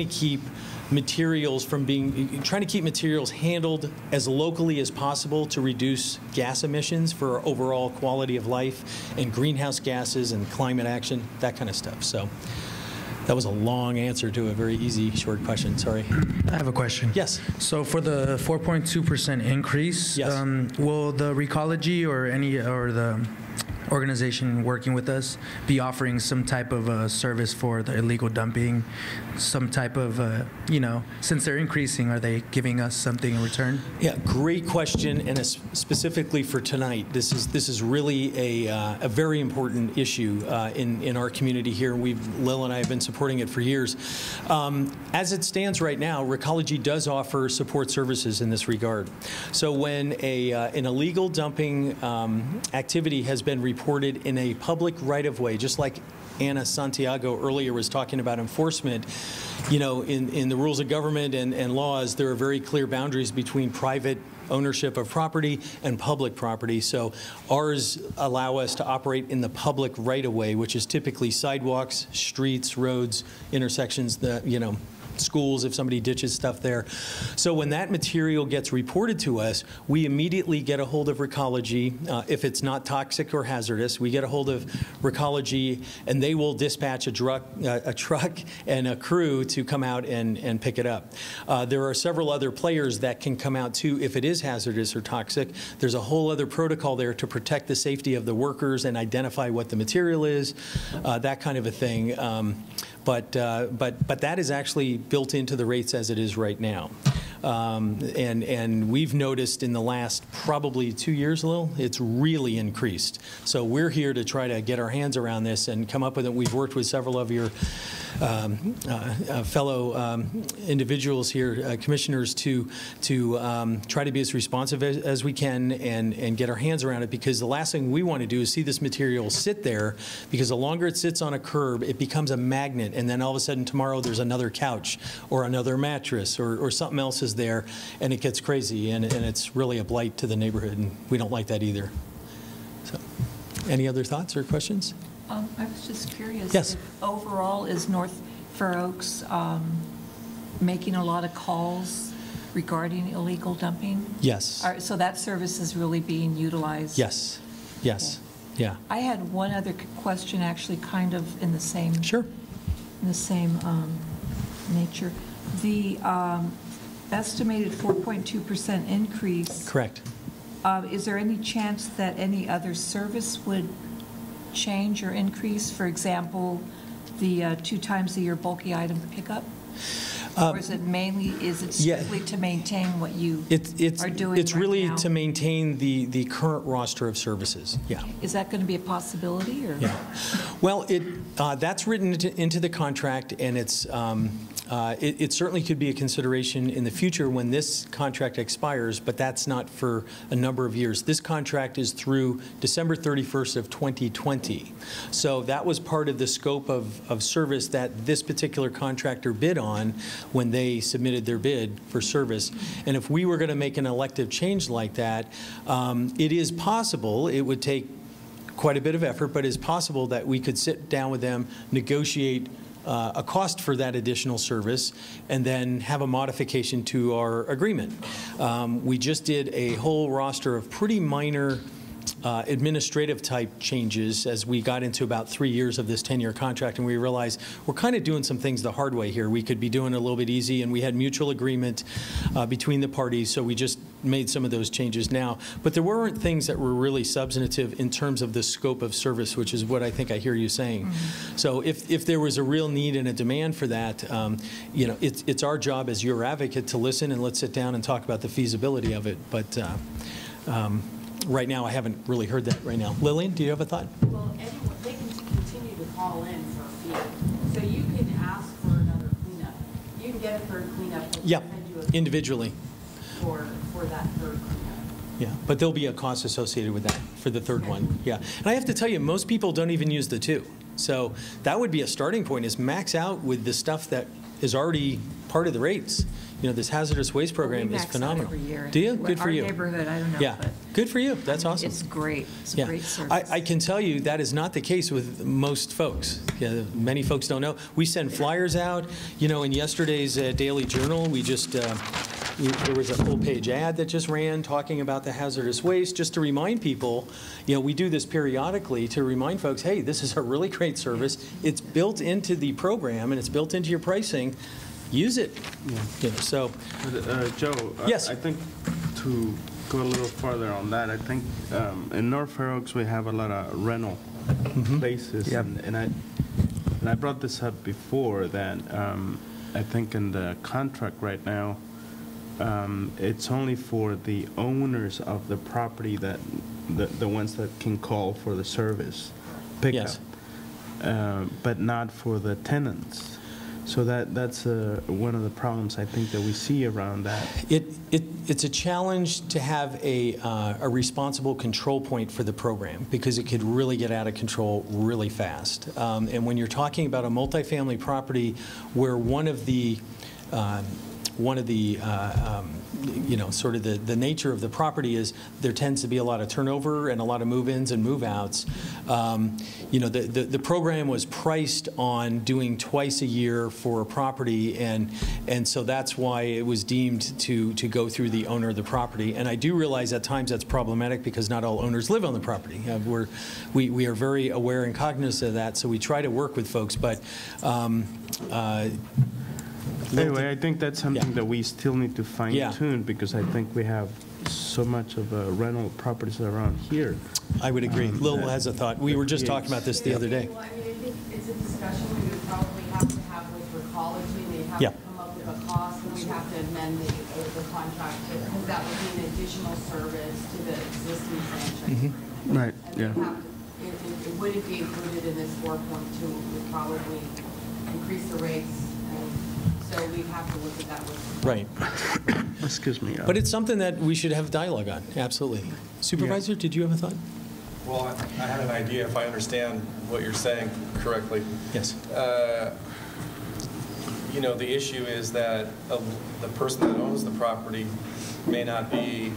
keep materials handled as locally as possible to reduce gas emissions for overall quality of life and greenhouse gases and climate action, that kind of stuff. So that was a long answer to a very easy, short question. Sorry. I have a question. Yes. So for the 4.2% increase, yes. Will the Recology or the organization working with us be offering some type of service for the illegal dumping, some type of, since they're increasing, are they giving us something in return? Yeah, great question, and specifically for tonight, this is really a very important issue in our community here. Lil and I have been supporting it for years. As it stands right now, Recology does offer support services in this regard. So when an illegal dumping activity has been reported in a public right-of-way, just like Ana Santiago earlier was talking about enforcement, in the rules of government and laws, there are very clear boundaries between private ownership of property and public property. So ours allow us to operate in the public right-of-way, which is typically sidewalks, streets, roads, intersections, schools if somebody ditches stuff there. So when that material gets reported to us, we immediately get a hold of Recology. If it's not toxic or hazardous, we get a hold of Recology, and they will dispatch a truck and a crew to come out and pick it up. There are several other players that can come out too if it is hazardous or toxic. There's a whole other protocol there to protect the safety of the workers and identify what the material is, that kind of a thing. But that is actually built into the rates as it is right now. And we've noticed in the last probably 2 years, Lil, it's really increased. So we're here to try to get our hands around this and come up with it. We've worked with several of your fellow individuals here, commissioners, to try to be as responsive as we can and get our hands around it, because the last thing we want to do is see this material sit there, because the longer it sits on a curb, it becomes a magnet, and then all of a sudden tomorrow there's another couch or another mattress or something else is there, and it gets crazy, and it's really a blight to the neighborhood, and we don't like that either. So, any other thoughts or questions? I was just curious. Yes. If overall, is North Fair Oaks making a lot of calls regarding illegal dumping? Yes. So that service is really being utilized? Yes. Yes. Okay. Yeah. I had one other question, actually, kind of in the same. Sure. In the same nature. The estimated 4.2% increase. Correct. Is there any chance that any other service would change or increase? For example, the 2 times a year bulky item pickup? Or is it strictly to maintain what you are doing? It's really to maintain the current roster of services. Yeah. Is that going to be a possibility? Or? Yeah. Well, that's written into the contract, and it certainly could be a consideration in the future when this contract expires, but that's not for a number of years. This contract is through December 31st of 2020. So that was part of the scope of service that this particular contractor bid on when they submitted their bid for service. And if we were going to make an elective change like that, it is possible, it would take quite a bit of effort, but it's possible that we could sit down with them, negotiate a cost for that additional service, and then have a modification to our agreement. We just did a whole roster of pretty minor administrative type changes as we got into about 3 years of this 10-year contract, and we realized we're kind of doing some things the hard way here. We could be doing it a little bit easy, and we had mutual agreement between the parties, so we just made some of those changes now. But there weren't things that were really substantive in terms of the scope of service, which is what I think I hear you saying. Mm-hmm. So if there was a real need and a demand for that, it's our job as your advocate to listen, and let's sit down and talk about the feasibility of it. But right now, I haven't really heard that right now. Lillian, do you have a thought? Well, anyone, they can continue to call in for a fee. So you can ask for another cleanup. You can get a third cleanup. Yeah, individually. For that third cleanup. Yeah, but there'll be a cost associated with that for the third one. Yeah, and I have to tell you, most people don't even use the 2. So that would be a starting point, is max out with the stuff that is already part of the rates. this hazardous waste program is phenomenal. Every year. Do you? Good for you. Our neighborhood, I don't know. Yeah, but good for you. That's awesome. It's great. It's a great service. I can tell you that is not the case with most folks. Many folks don't know. We send flyers out. In yesterday's Daily Journal, we just there was a full-page ad that just ran talking about the hazardous waste, just to remind people. We do this periodically to remind folks, hey, this is a really great service. It's built into the program and it's built into your pricing. Use it. So, Joe, yes. I think to go a little further on that, I think in North Fair Oaks we have a lot of rental places, and I brought this up before that I think in the contract right now it's only for the owners of the property that the ones that can call for the service pickup, but not for the tenants. So that's one of the problems I think that we see around that. It's a challenge to have a responsible control point for the program because it could really get out of control really fast. And when you're talking about a multifamily property where one of the sort of the nature of the property is there tends to be a lot of turnover and a lot of move-ins and move-outs. The program was priced on doing twice a year for a property, and so that's why it was deemed to go through the owner of the property. And I do realize at times that's problematic because not all owners live on the property. We are very aware and cognizant of that, so we try to work with folks, but anyway, I think that's something that we still need to fine-tune because I think we have so much of rental properties around here. I would agree. Lil has a thought. We were just talking about this the other day. Well, I think it's a discussion we would probably have to have with Recology. They'd have to come up with a cost, and we'd have to amend the contract because that would be an additional service to the existing franchise. Right, It wouldn't be included in this 4.2. We'd probably increase the rates. So we have to look at that with. Right. Excuse me. But it's something that we should have dialogue on, absolutely. Supervisor, did you have a thought? Well, I had an idea, if I understand what you're saying correctly. Yes. The issue is that the person that owns the property may not be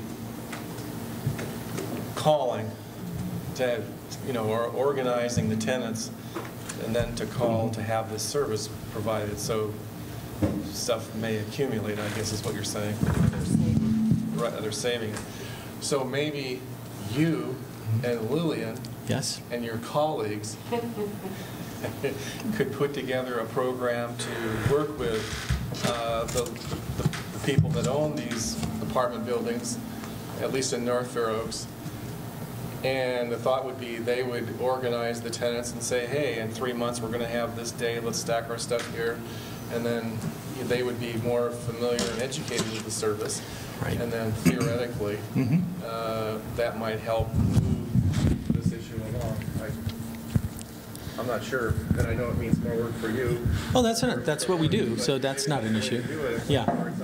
calling to, or organizing the tenants and then to call to have this service provided. So stuff may accumulate, I guess is what you're saying. Right, they're saving it. So maybe you and Lillian and your colleagues could put together a program to work with the people that own these apartment buildings, at least in North Fair Oaks. And the thought would be they would organize the tenants and say, hey, in 3 months we're going to have this day, let's stack our stuff here. And then they would be more familiar and educated with the service. Right. And then theoretically, that might help move this issue along. I'm not sure, and I know it means more work for you. Oh, that's what we do, so that's not an issue. Yeah.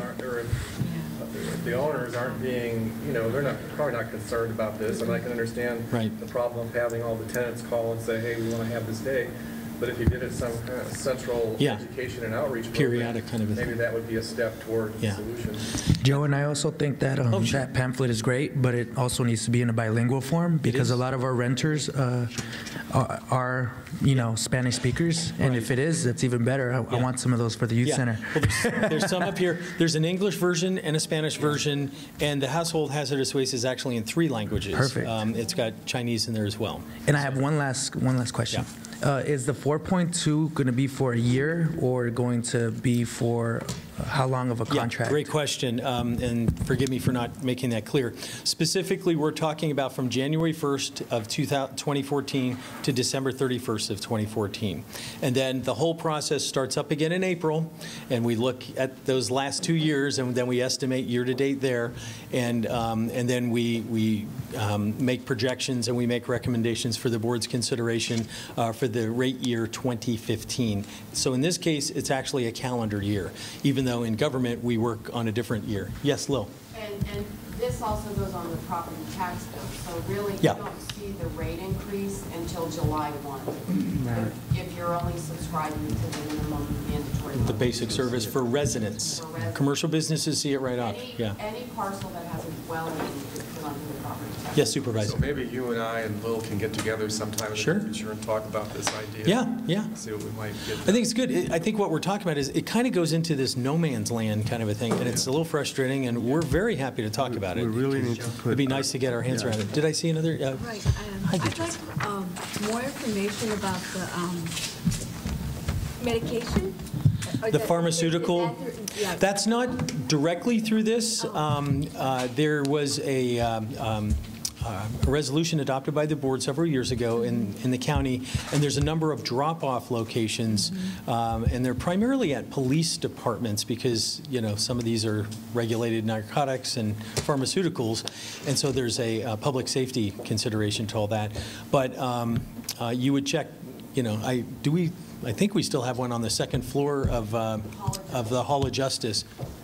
The owners aren't being, they're probably not concerned about this, and I can understand the problem of having all the tenants call and say, hey, we want to have this day. But if you did it some kind of central education and outreach periodic kind of maybe that would be a step toward the solution. Joe, and I also think that that pamphlet is great, but it also needs to be in a bilingual form because a lot of our renters are Spanish speakers, and if it is, that's even better. I want some of those for the youth center. Well, there's some up here. There's an English version and a Spanish version, and the household hazardous waste is actually in 3 languages. Perfect. It's got Chinese in there as well. And I have one last question. Is the 4.2 going to be for a year or going to be for how long of a contract? Great question, and forgive me for not making that clear. Specifically, we're talking about from January 1st of 2014 to December 31st of 2014. And then the whole process starts up again in April, and we look at those last 2 years, and then we estimate year-to-date there, and then we make projections and we make recommendations for the board's consideration for the rate year 2015. So in this case, it's actually a calendar year, even though in government we work on a different year. Yes, Lil. And this also goes on the property tax bill, so really you Yeah. don't see the rate increase until July 1. If you're only subscribing to the minimum mandatory. The basic service for residents. For residents. Commercial businesses see it right off, yeah. Any parcel that has a dwelling is put onto the property tax. Yes, Supervisor. So maybe you and I and Lil can get together sometime in Sure. the future and talk about this idea. Yeah. See what we might get. I think it's good. I think what we're talking about is it kind of goes into this no man's land kind of a thing, and it's a little frustrating, and we're very happy to talk about it. We really need to put. It'd be nice to get our hands around it. Did I see another? Right. Hi, I'd Beatrice. like more information about the medication. Or The pharmaceutical, yeah. that's not directly through this. There was a resolution adopted by the board several years ago in the county, and there's a number of drop-off locations, and they're primarily at police departments because, you know, some of these are regulated narcotics and pharmaceuticals, and so there's a public safety consideration to all that. But you would check, you know, I think we still have one on the second floor of the Hall of Justice.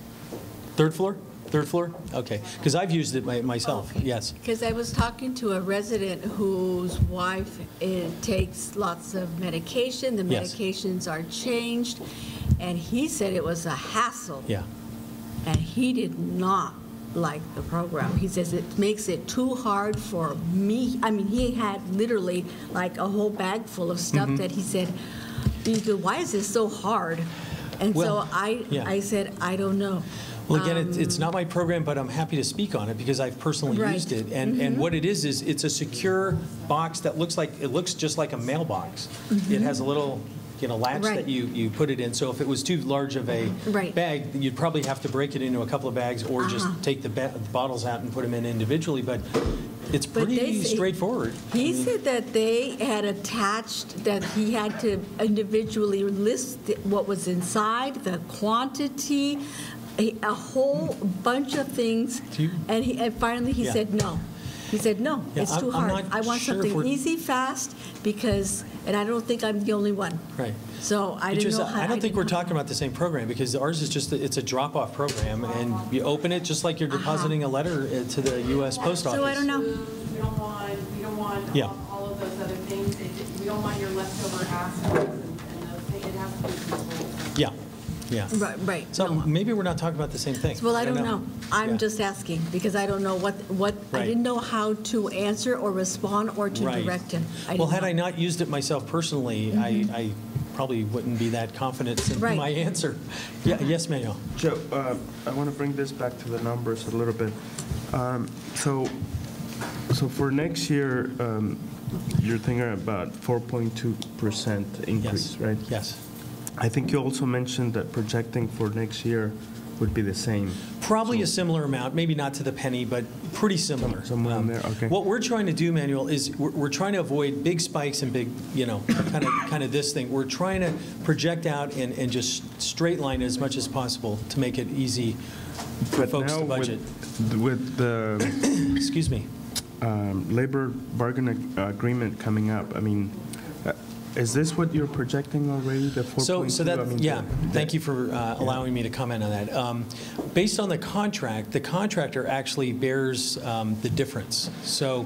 Third floor? Third floor? Okay. Because I've used it myself, yes. Because I was talking to a resident whose wife takes lots of medication. The Yes. medications are changed, and he said it was a hassle. Yeah. And he did not like the program. He says it makes it too hard for me. I mean, he had literally like a whole bag full of stuff Mhm. that he said, why is this so hard? And Well, so I yeah. said, I don't know. Well, again, it's not my program, but I'm happy to speak on it because I've personally Right. used it. And what it is it's a secure box that looks just like a mailbox. It has a little, you know, latch Right. that you put it in. So if it was too large of a Right. bag, you'd probably have to break it into a couple of bags or just take the bottles out and put them in individually. But it's But they pretty say- straightforward. He said that they had attached, that he had to individually list what was inside, the quantity, a whole bunch of things. And finally he Yeah. said no. He said, no, Yeah, it's too I'm hard. not I want sure if something we're- easy, fast, because, and I don't think I'm the only one. Right. So I didn't Beatrice, know how. I don't think didn't we're know. talking about the same program because ours is just, it's a drop-off program, and you open it just like you're depositing a letter to the U.S. Post Office. So I don't know. We don't want Yeah. all of those other things. We don't want your leftover acids and those things. It has to be controlled. Yeah, yeah. Right. So maybe we're not talking about the same thing. Well, I don't know. I'm Yeah. just asking because I don't know what I Right. didn't know how to answer or respond or to Right. direct him. Well, had I not used it myself personally, I probably wouldn't be that confident in Right. my answer. Yeah, yes, Manuel. Joe, I want to bring this back to the numbers a little bit. So for next year, you're thinking about 4.2% increase, right? Yes. I think you also mentioned that projecting for next year would be the same. Probably a similar amount, maybe not to the penny, but pretty similar. Somewhere in there, okay. What we're trying to do, Manuel, is we're trying to avoid big spikes and big, you know, kind of this thing. We're trying to project out and just straight line as much as possible to make it easy for folks to budget. With the excuse me, labor bargain agreement coming up, I mean, is this what you're projecting already, the 4.2? So that, I mean, yeah, thank you for allowing me to comment on that. Based on the contract, the contractor actually bears the difference. So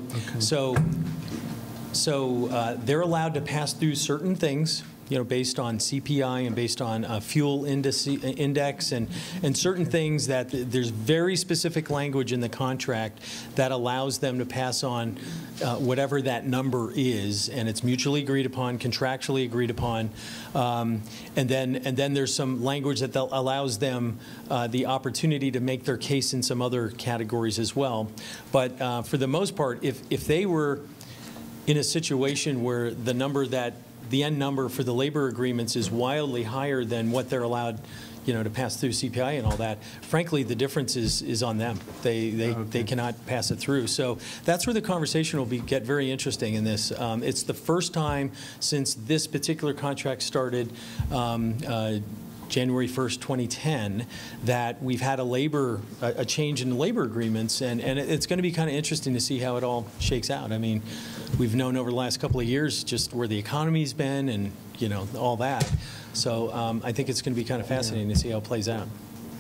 they're allowed to pass through certain things, you know, based on CPI and based on fuel index and certain things that there's very specific language in the contract that allows them to pass on whatever that number is, and it's mutually agreed upon, contractually agreed upon, and then there's some language that allows them the opportunity to make their case in some other categories as well. But for the most part, if they were in a situation where the end number for the labor agreements is wildly higher than what they're allowed, you know, to pass through CPI and all that, frankly, the difference is on them. They cannot pass it through. So that's where the conversation will get very interesting in this. It's the first time since this particular contract started January 1st, 2010, that we've had a change in labor agreements, and it's going to be kind of interesting to see how it all shakes out. I mean, we've known over the last couple of years just where the economy's been and, you know, all that. So I think it's going to be kind of fascinating to see how it plays out.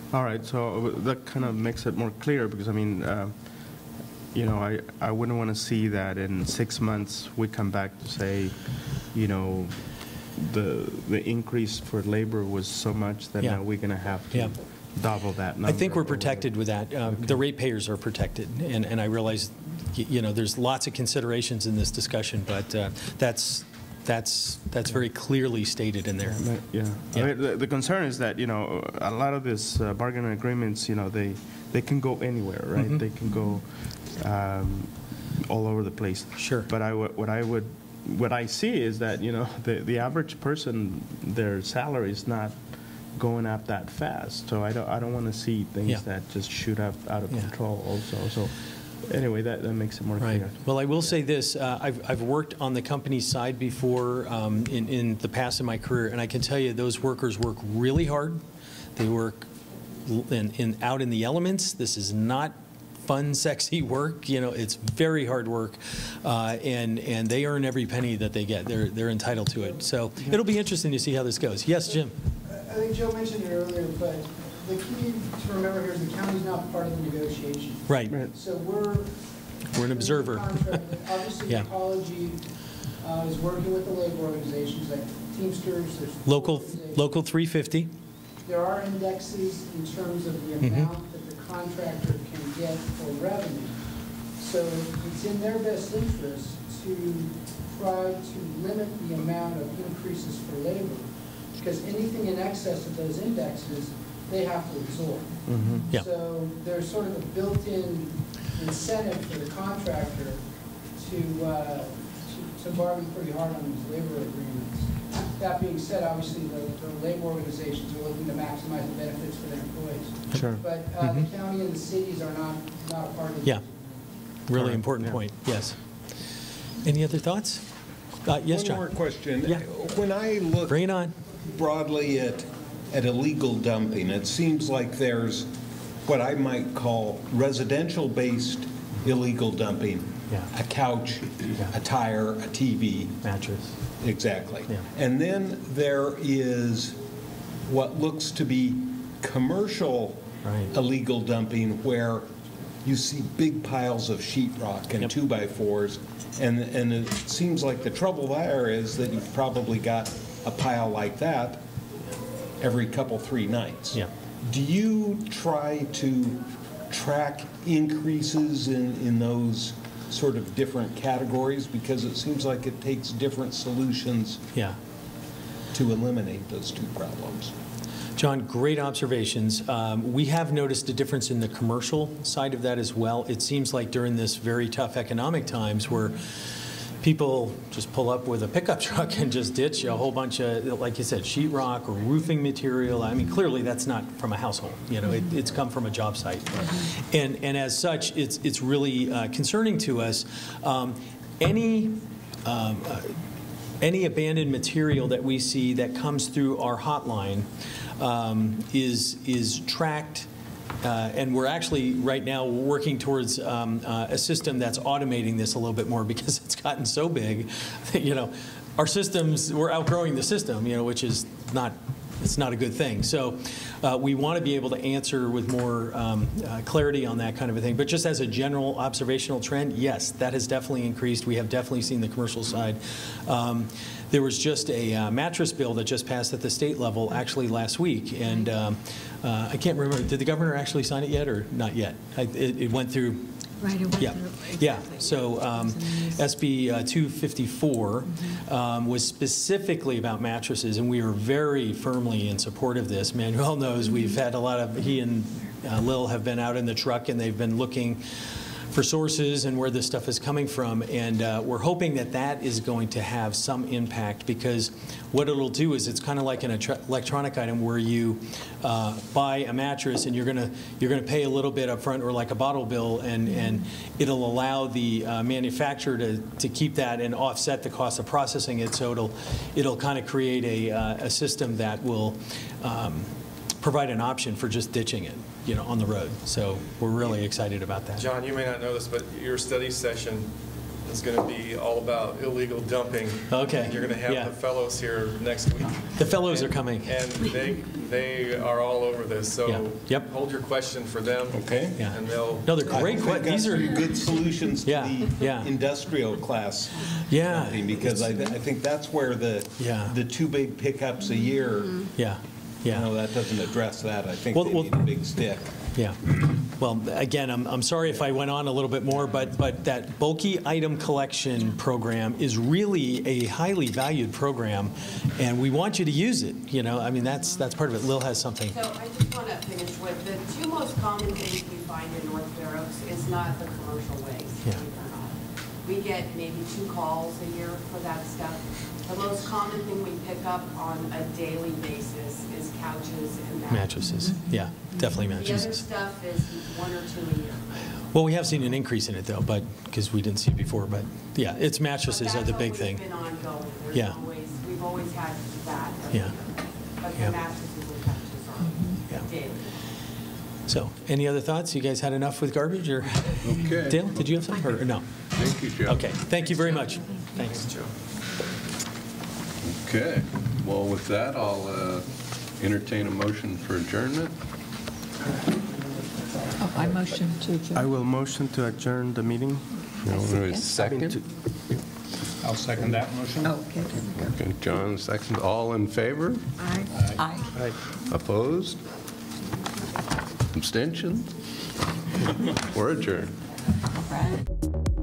All right, so that kind of makes it more clear because, I mean, you know, I wouldn't want to see that in 6 months we come back to say, you know, the increase for labor was so much that now we're going to have to double that number. I think we're protected with that. The ratepayers are protected, and I realize, you know, there's lots of considerations in this discussion, but that's very clearly stated in there. Yeah. I mean, the concern is that, you know, a lot of these bargaining agreements, you know, they can go anywhere, right? Mm-hmm. They can go all over the place. Sure. But what I see is that, you know, the average person, their salary is not going up that fast. So I don't want to see things that just shoot up out of control also. So anyway, that makes it more clear. Well, I will say this. I've worked on the company side before in the past in my career, and I can tell you those workers work really hard. They work out in the elements. This is not fun, sexy work. You know, it's very hard work, and they earn every penny that they get. They're entitled to it. So it'll be interesting to see how this goes. Yes, Jim. I think Joe mentioned it earlier, but the key to remember here is the county's not part of the negotiation. Right. So we're an observer. Obviously, Ecology is working with the labor organizations like Teamsters. There's Local 350. There are indexes in terms of the amount that the contractor can get for revenue. So it's in their best interest to try to limit the amount of increases for labor, because anything in excess of those indexes, they have to absorb. So there's sort of a built-in incentive for the contractor to bargain pretty hard on these labor agreements. That being said, obviously the labor organizations are looking to maximize the benefits for their employees. Sure. But the county and the cities are not a part of Yeah. Really important point. Yes. Any other thoughts? Yes, John. One more question. Yeah. When I look Bring it on. broadly at illegal dumping, it seems like there's what I might call residential-based illegal dumping. A couch, a tire, a TV. Mattress. Exactly. And then there is what looks to be commercial illegal dumping, where you see big piles of sheetrock and 2x4s, and it seems like the trouble there is that you've probably got a pile like that every couple, 3 nights. Do you try to track increases in those sort of different categories? Because it seems like it takes different solutions to eliminate those two problems. John, great observations. We have noticed a difference in the commercial side of that as well. It seems like during this very tough economic times where people just pull up with a pickup truck and just ditch a whole bunch of, like you said, sheetrock or roofing material. I mean, clearly that's not from a household. You know, it's come from a job site. And as such, it's really concerning to us. Any abandoned material that we see that comes through our hotline is tracked. And we're actually right now working towards a system that's automating this a little bit more, because it's gotten so big that, you know, our systems, we're outgrowing the system, you know, which is not, it's not a good thing. So we want to be able to answer with more clarity on that kind of a thing. But just as a general observational trend, yes, that has definitely increased. We have definitely seen the commercial side. There was just a mattress bill that just passed at the state level actually last week, and I can't remember, did the governor actually sign it yet or not yet? It went through. Right, it went through. Yeah. So SB 254 was specifically about mattresses, and we are very firmly in support of this. Manuel knows we've had a lot of, he and Lil have been out in the truck, and they've been looking for sources and where this stuff is coming from, and we're hoping that that is going to have some impact, because what it'll do is it's kind of like an electronic item where you buy a mattress and you're gonna pay a little bit up front, or like a bottle bill, and it'll allow the manufacturer to keep that and offset the cost of processing it. So it'll kind of create a system that will provide an option for just ditching it, you know, on the road. So we're really excited about that. John, you may not know this, but your study session is going to be all about illegal dumping. Okay. You're going to have Yeah. the fellows here next week. The fellows are coming. And they are all over this, so Yeah. Yep. hold your question for them. Okay. Yeah. And they'll. No, they're great. These are good solutions to Yeah, the yeah. industrial class. Yeah. dumping, because I think that's where the two big pickups a year. Yeah. Yeah. No, that doesn't address that. I think Well, they need a big stick. Yeah. Well, again, I'm sorry if I went on a little bit more, but that bulky item collection program is really a highly valued program, and we want you to use it. You know, I mean, that's part of it. Lil has something. So I just want to finish with the two most common things we find in North Fair Oaks is not the commercial waste. Yeah. believe it or not. We get maybe 2 calls a year for that stuff. The most common thing we pick up on a daily basis is couches and Mattresses. Yeah, definitely The other mattresses. stuff is 1 or 2 a year. Well, we have seen an increase in it, though, but because we didn't see it before. But, yeah, it's mattresses are the big thing. It's been ongoing. Yeah. We've always had that every Yeah. year. But Yeah. the mattresses and couches are daily. So, any other thoughts? You guys had enough with garbage? Or Okay. Dale, did you have something? Or no? Thank you, Joe. Okay, thank you very much. Thanks. Joe. Okay, well, with that, I'll entertain a motion for adjournment. Oh, I motion to adjourn. I will motion to adjourn the meeting. Second? I'll second that motion. Okay. Okay, John, second. All in favor? Aye. Opposed? Abstentions? We're adjourned. All right.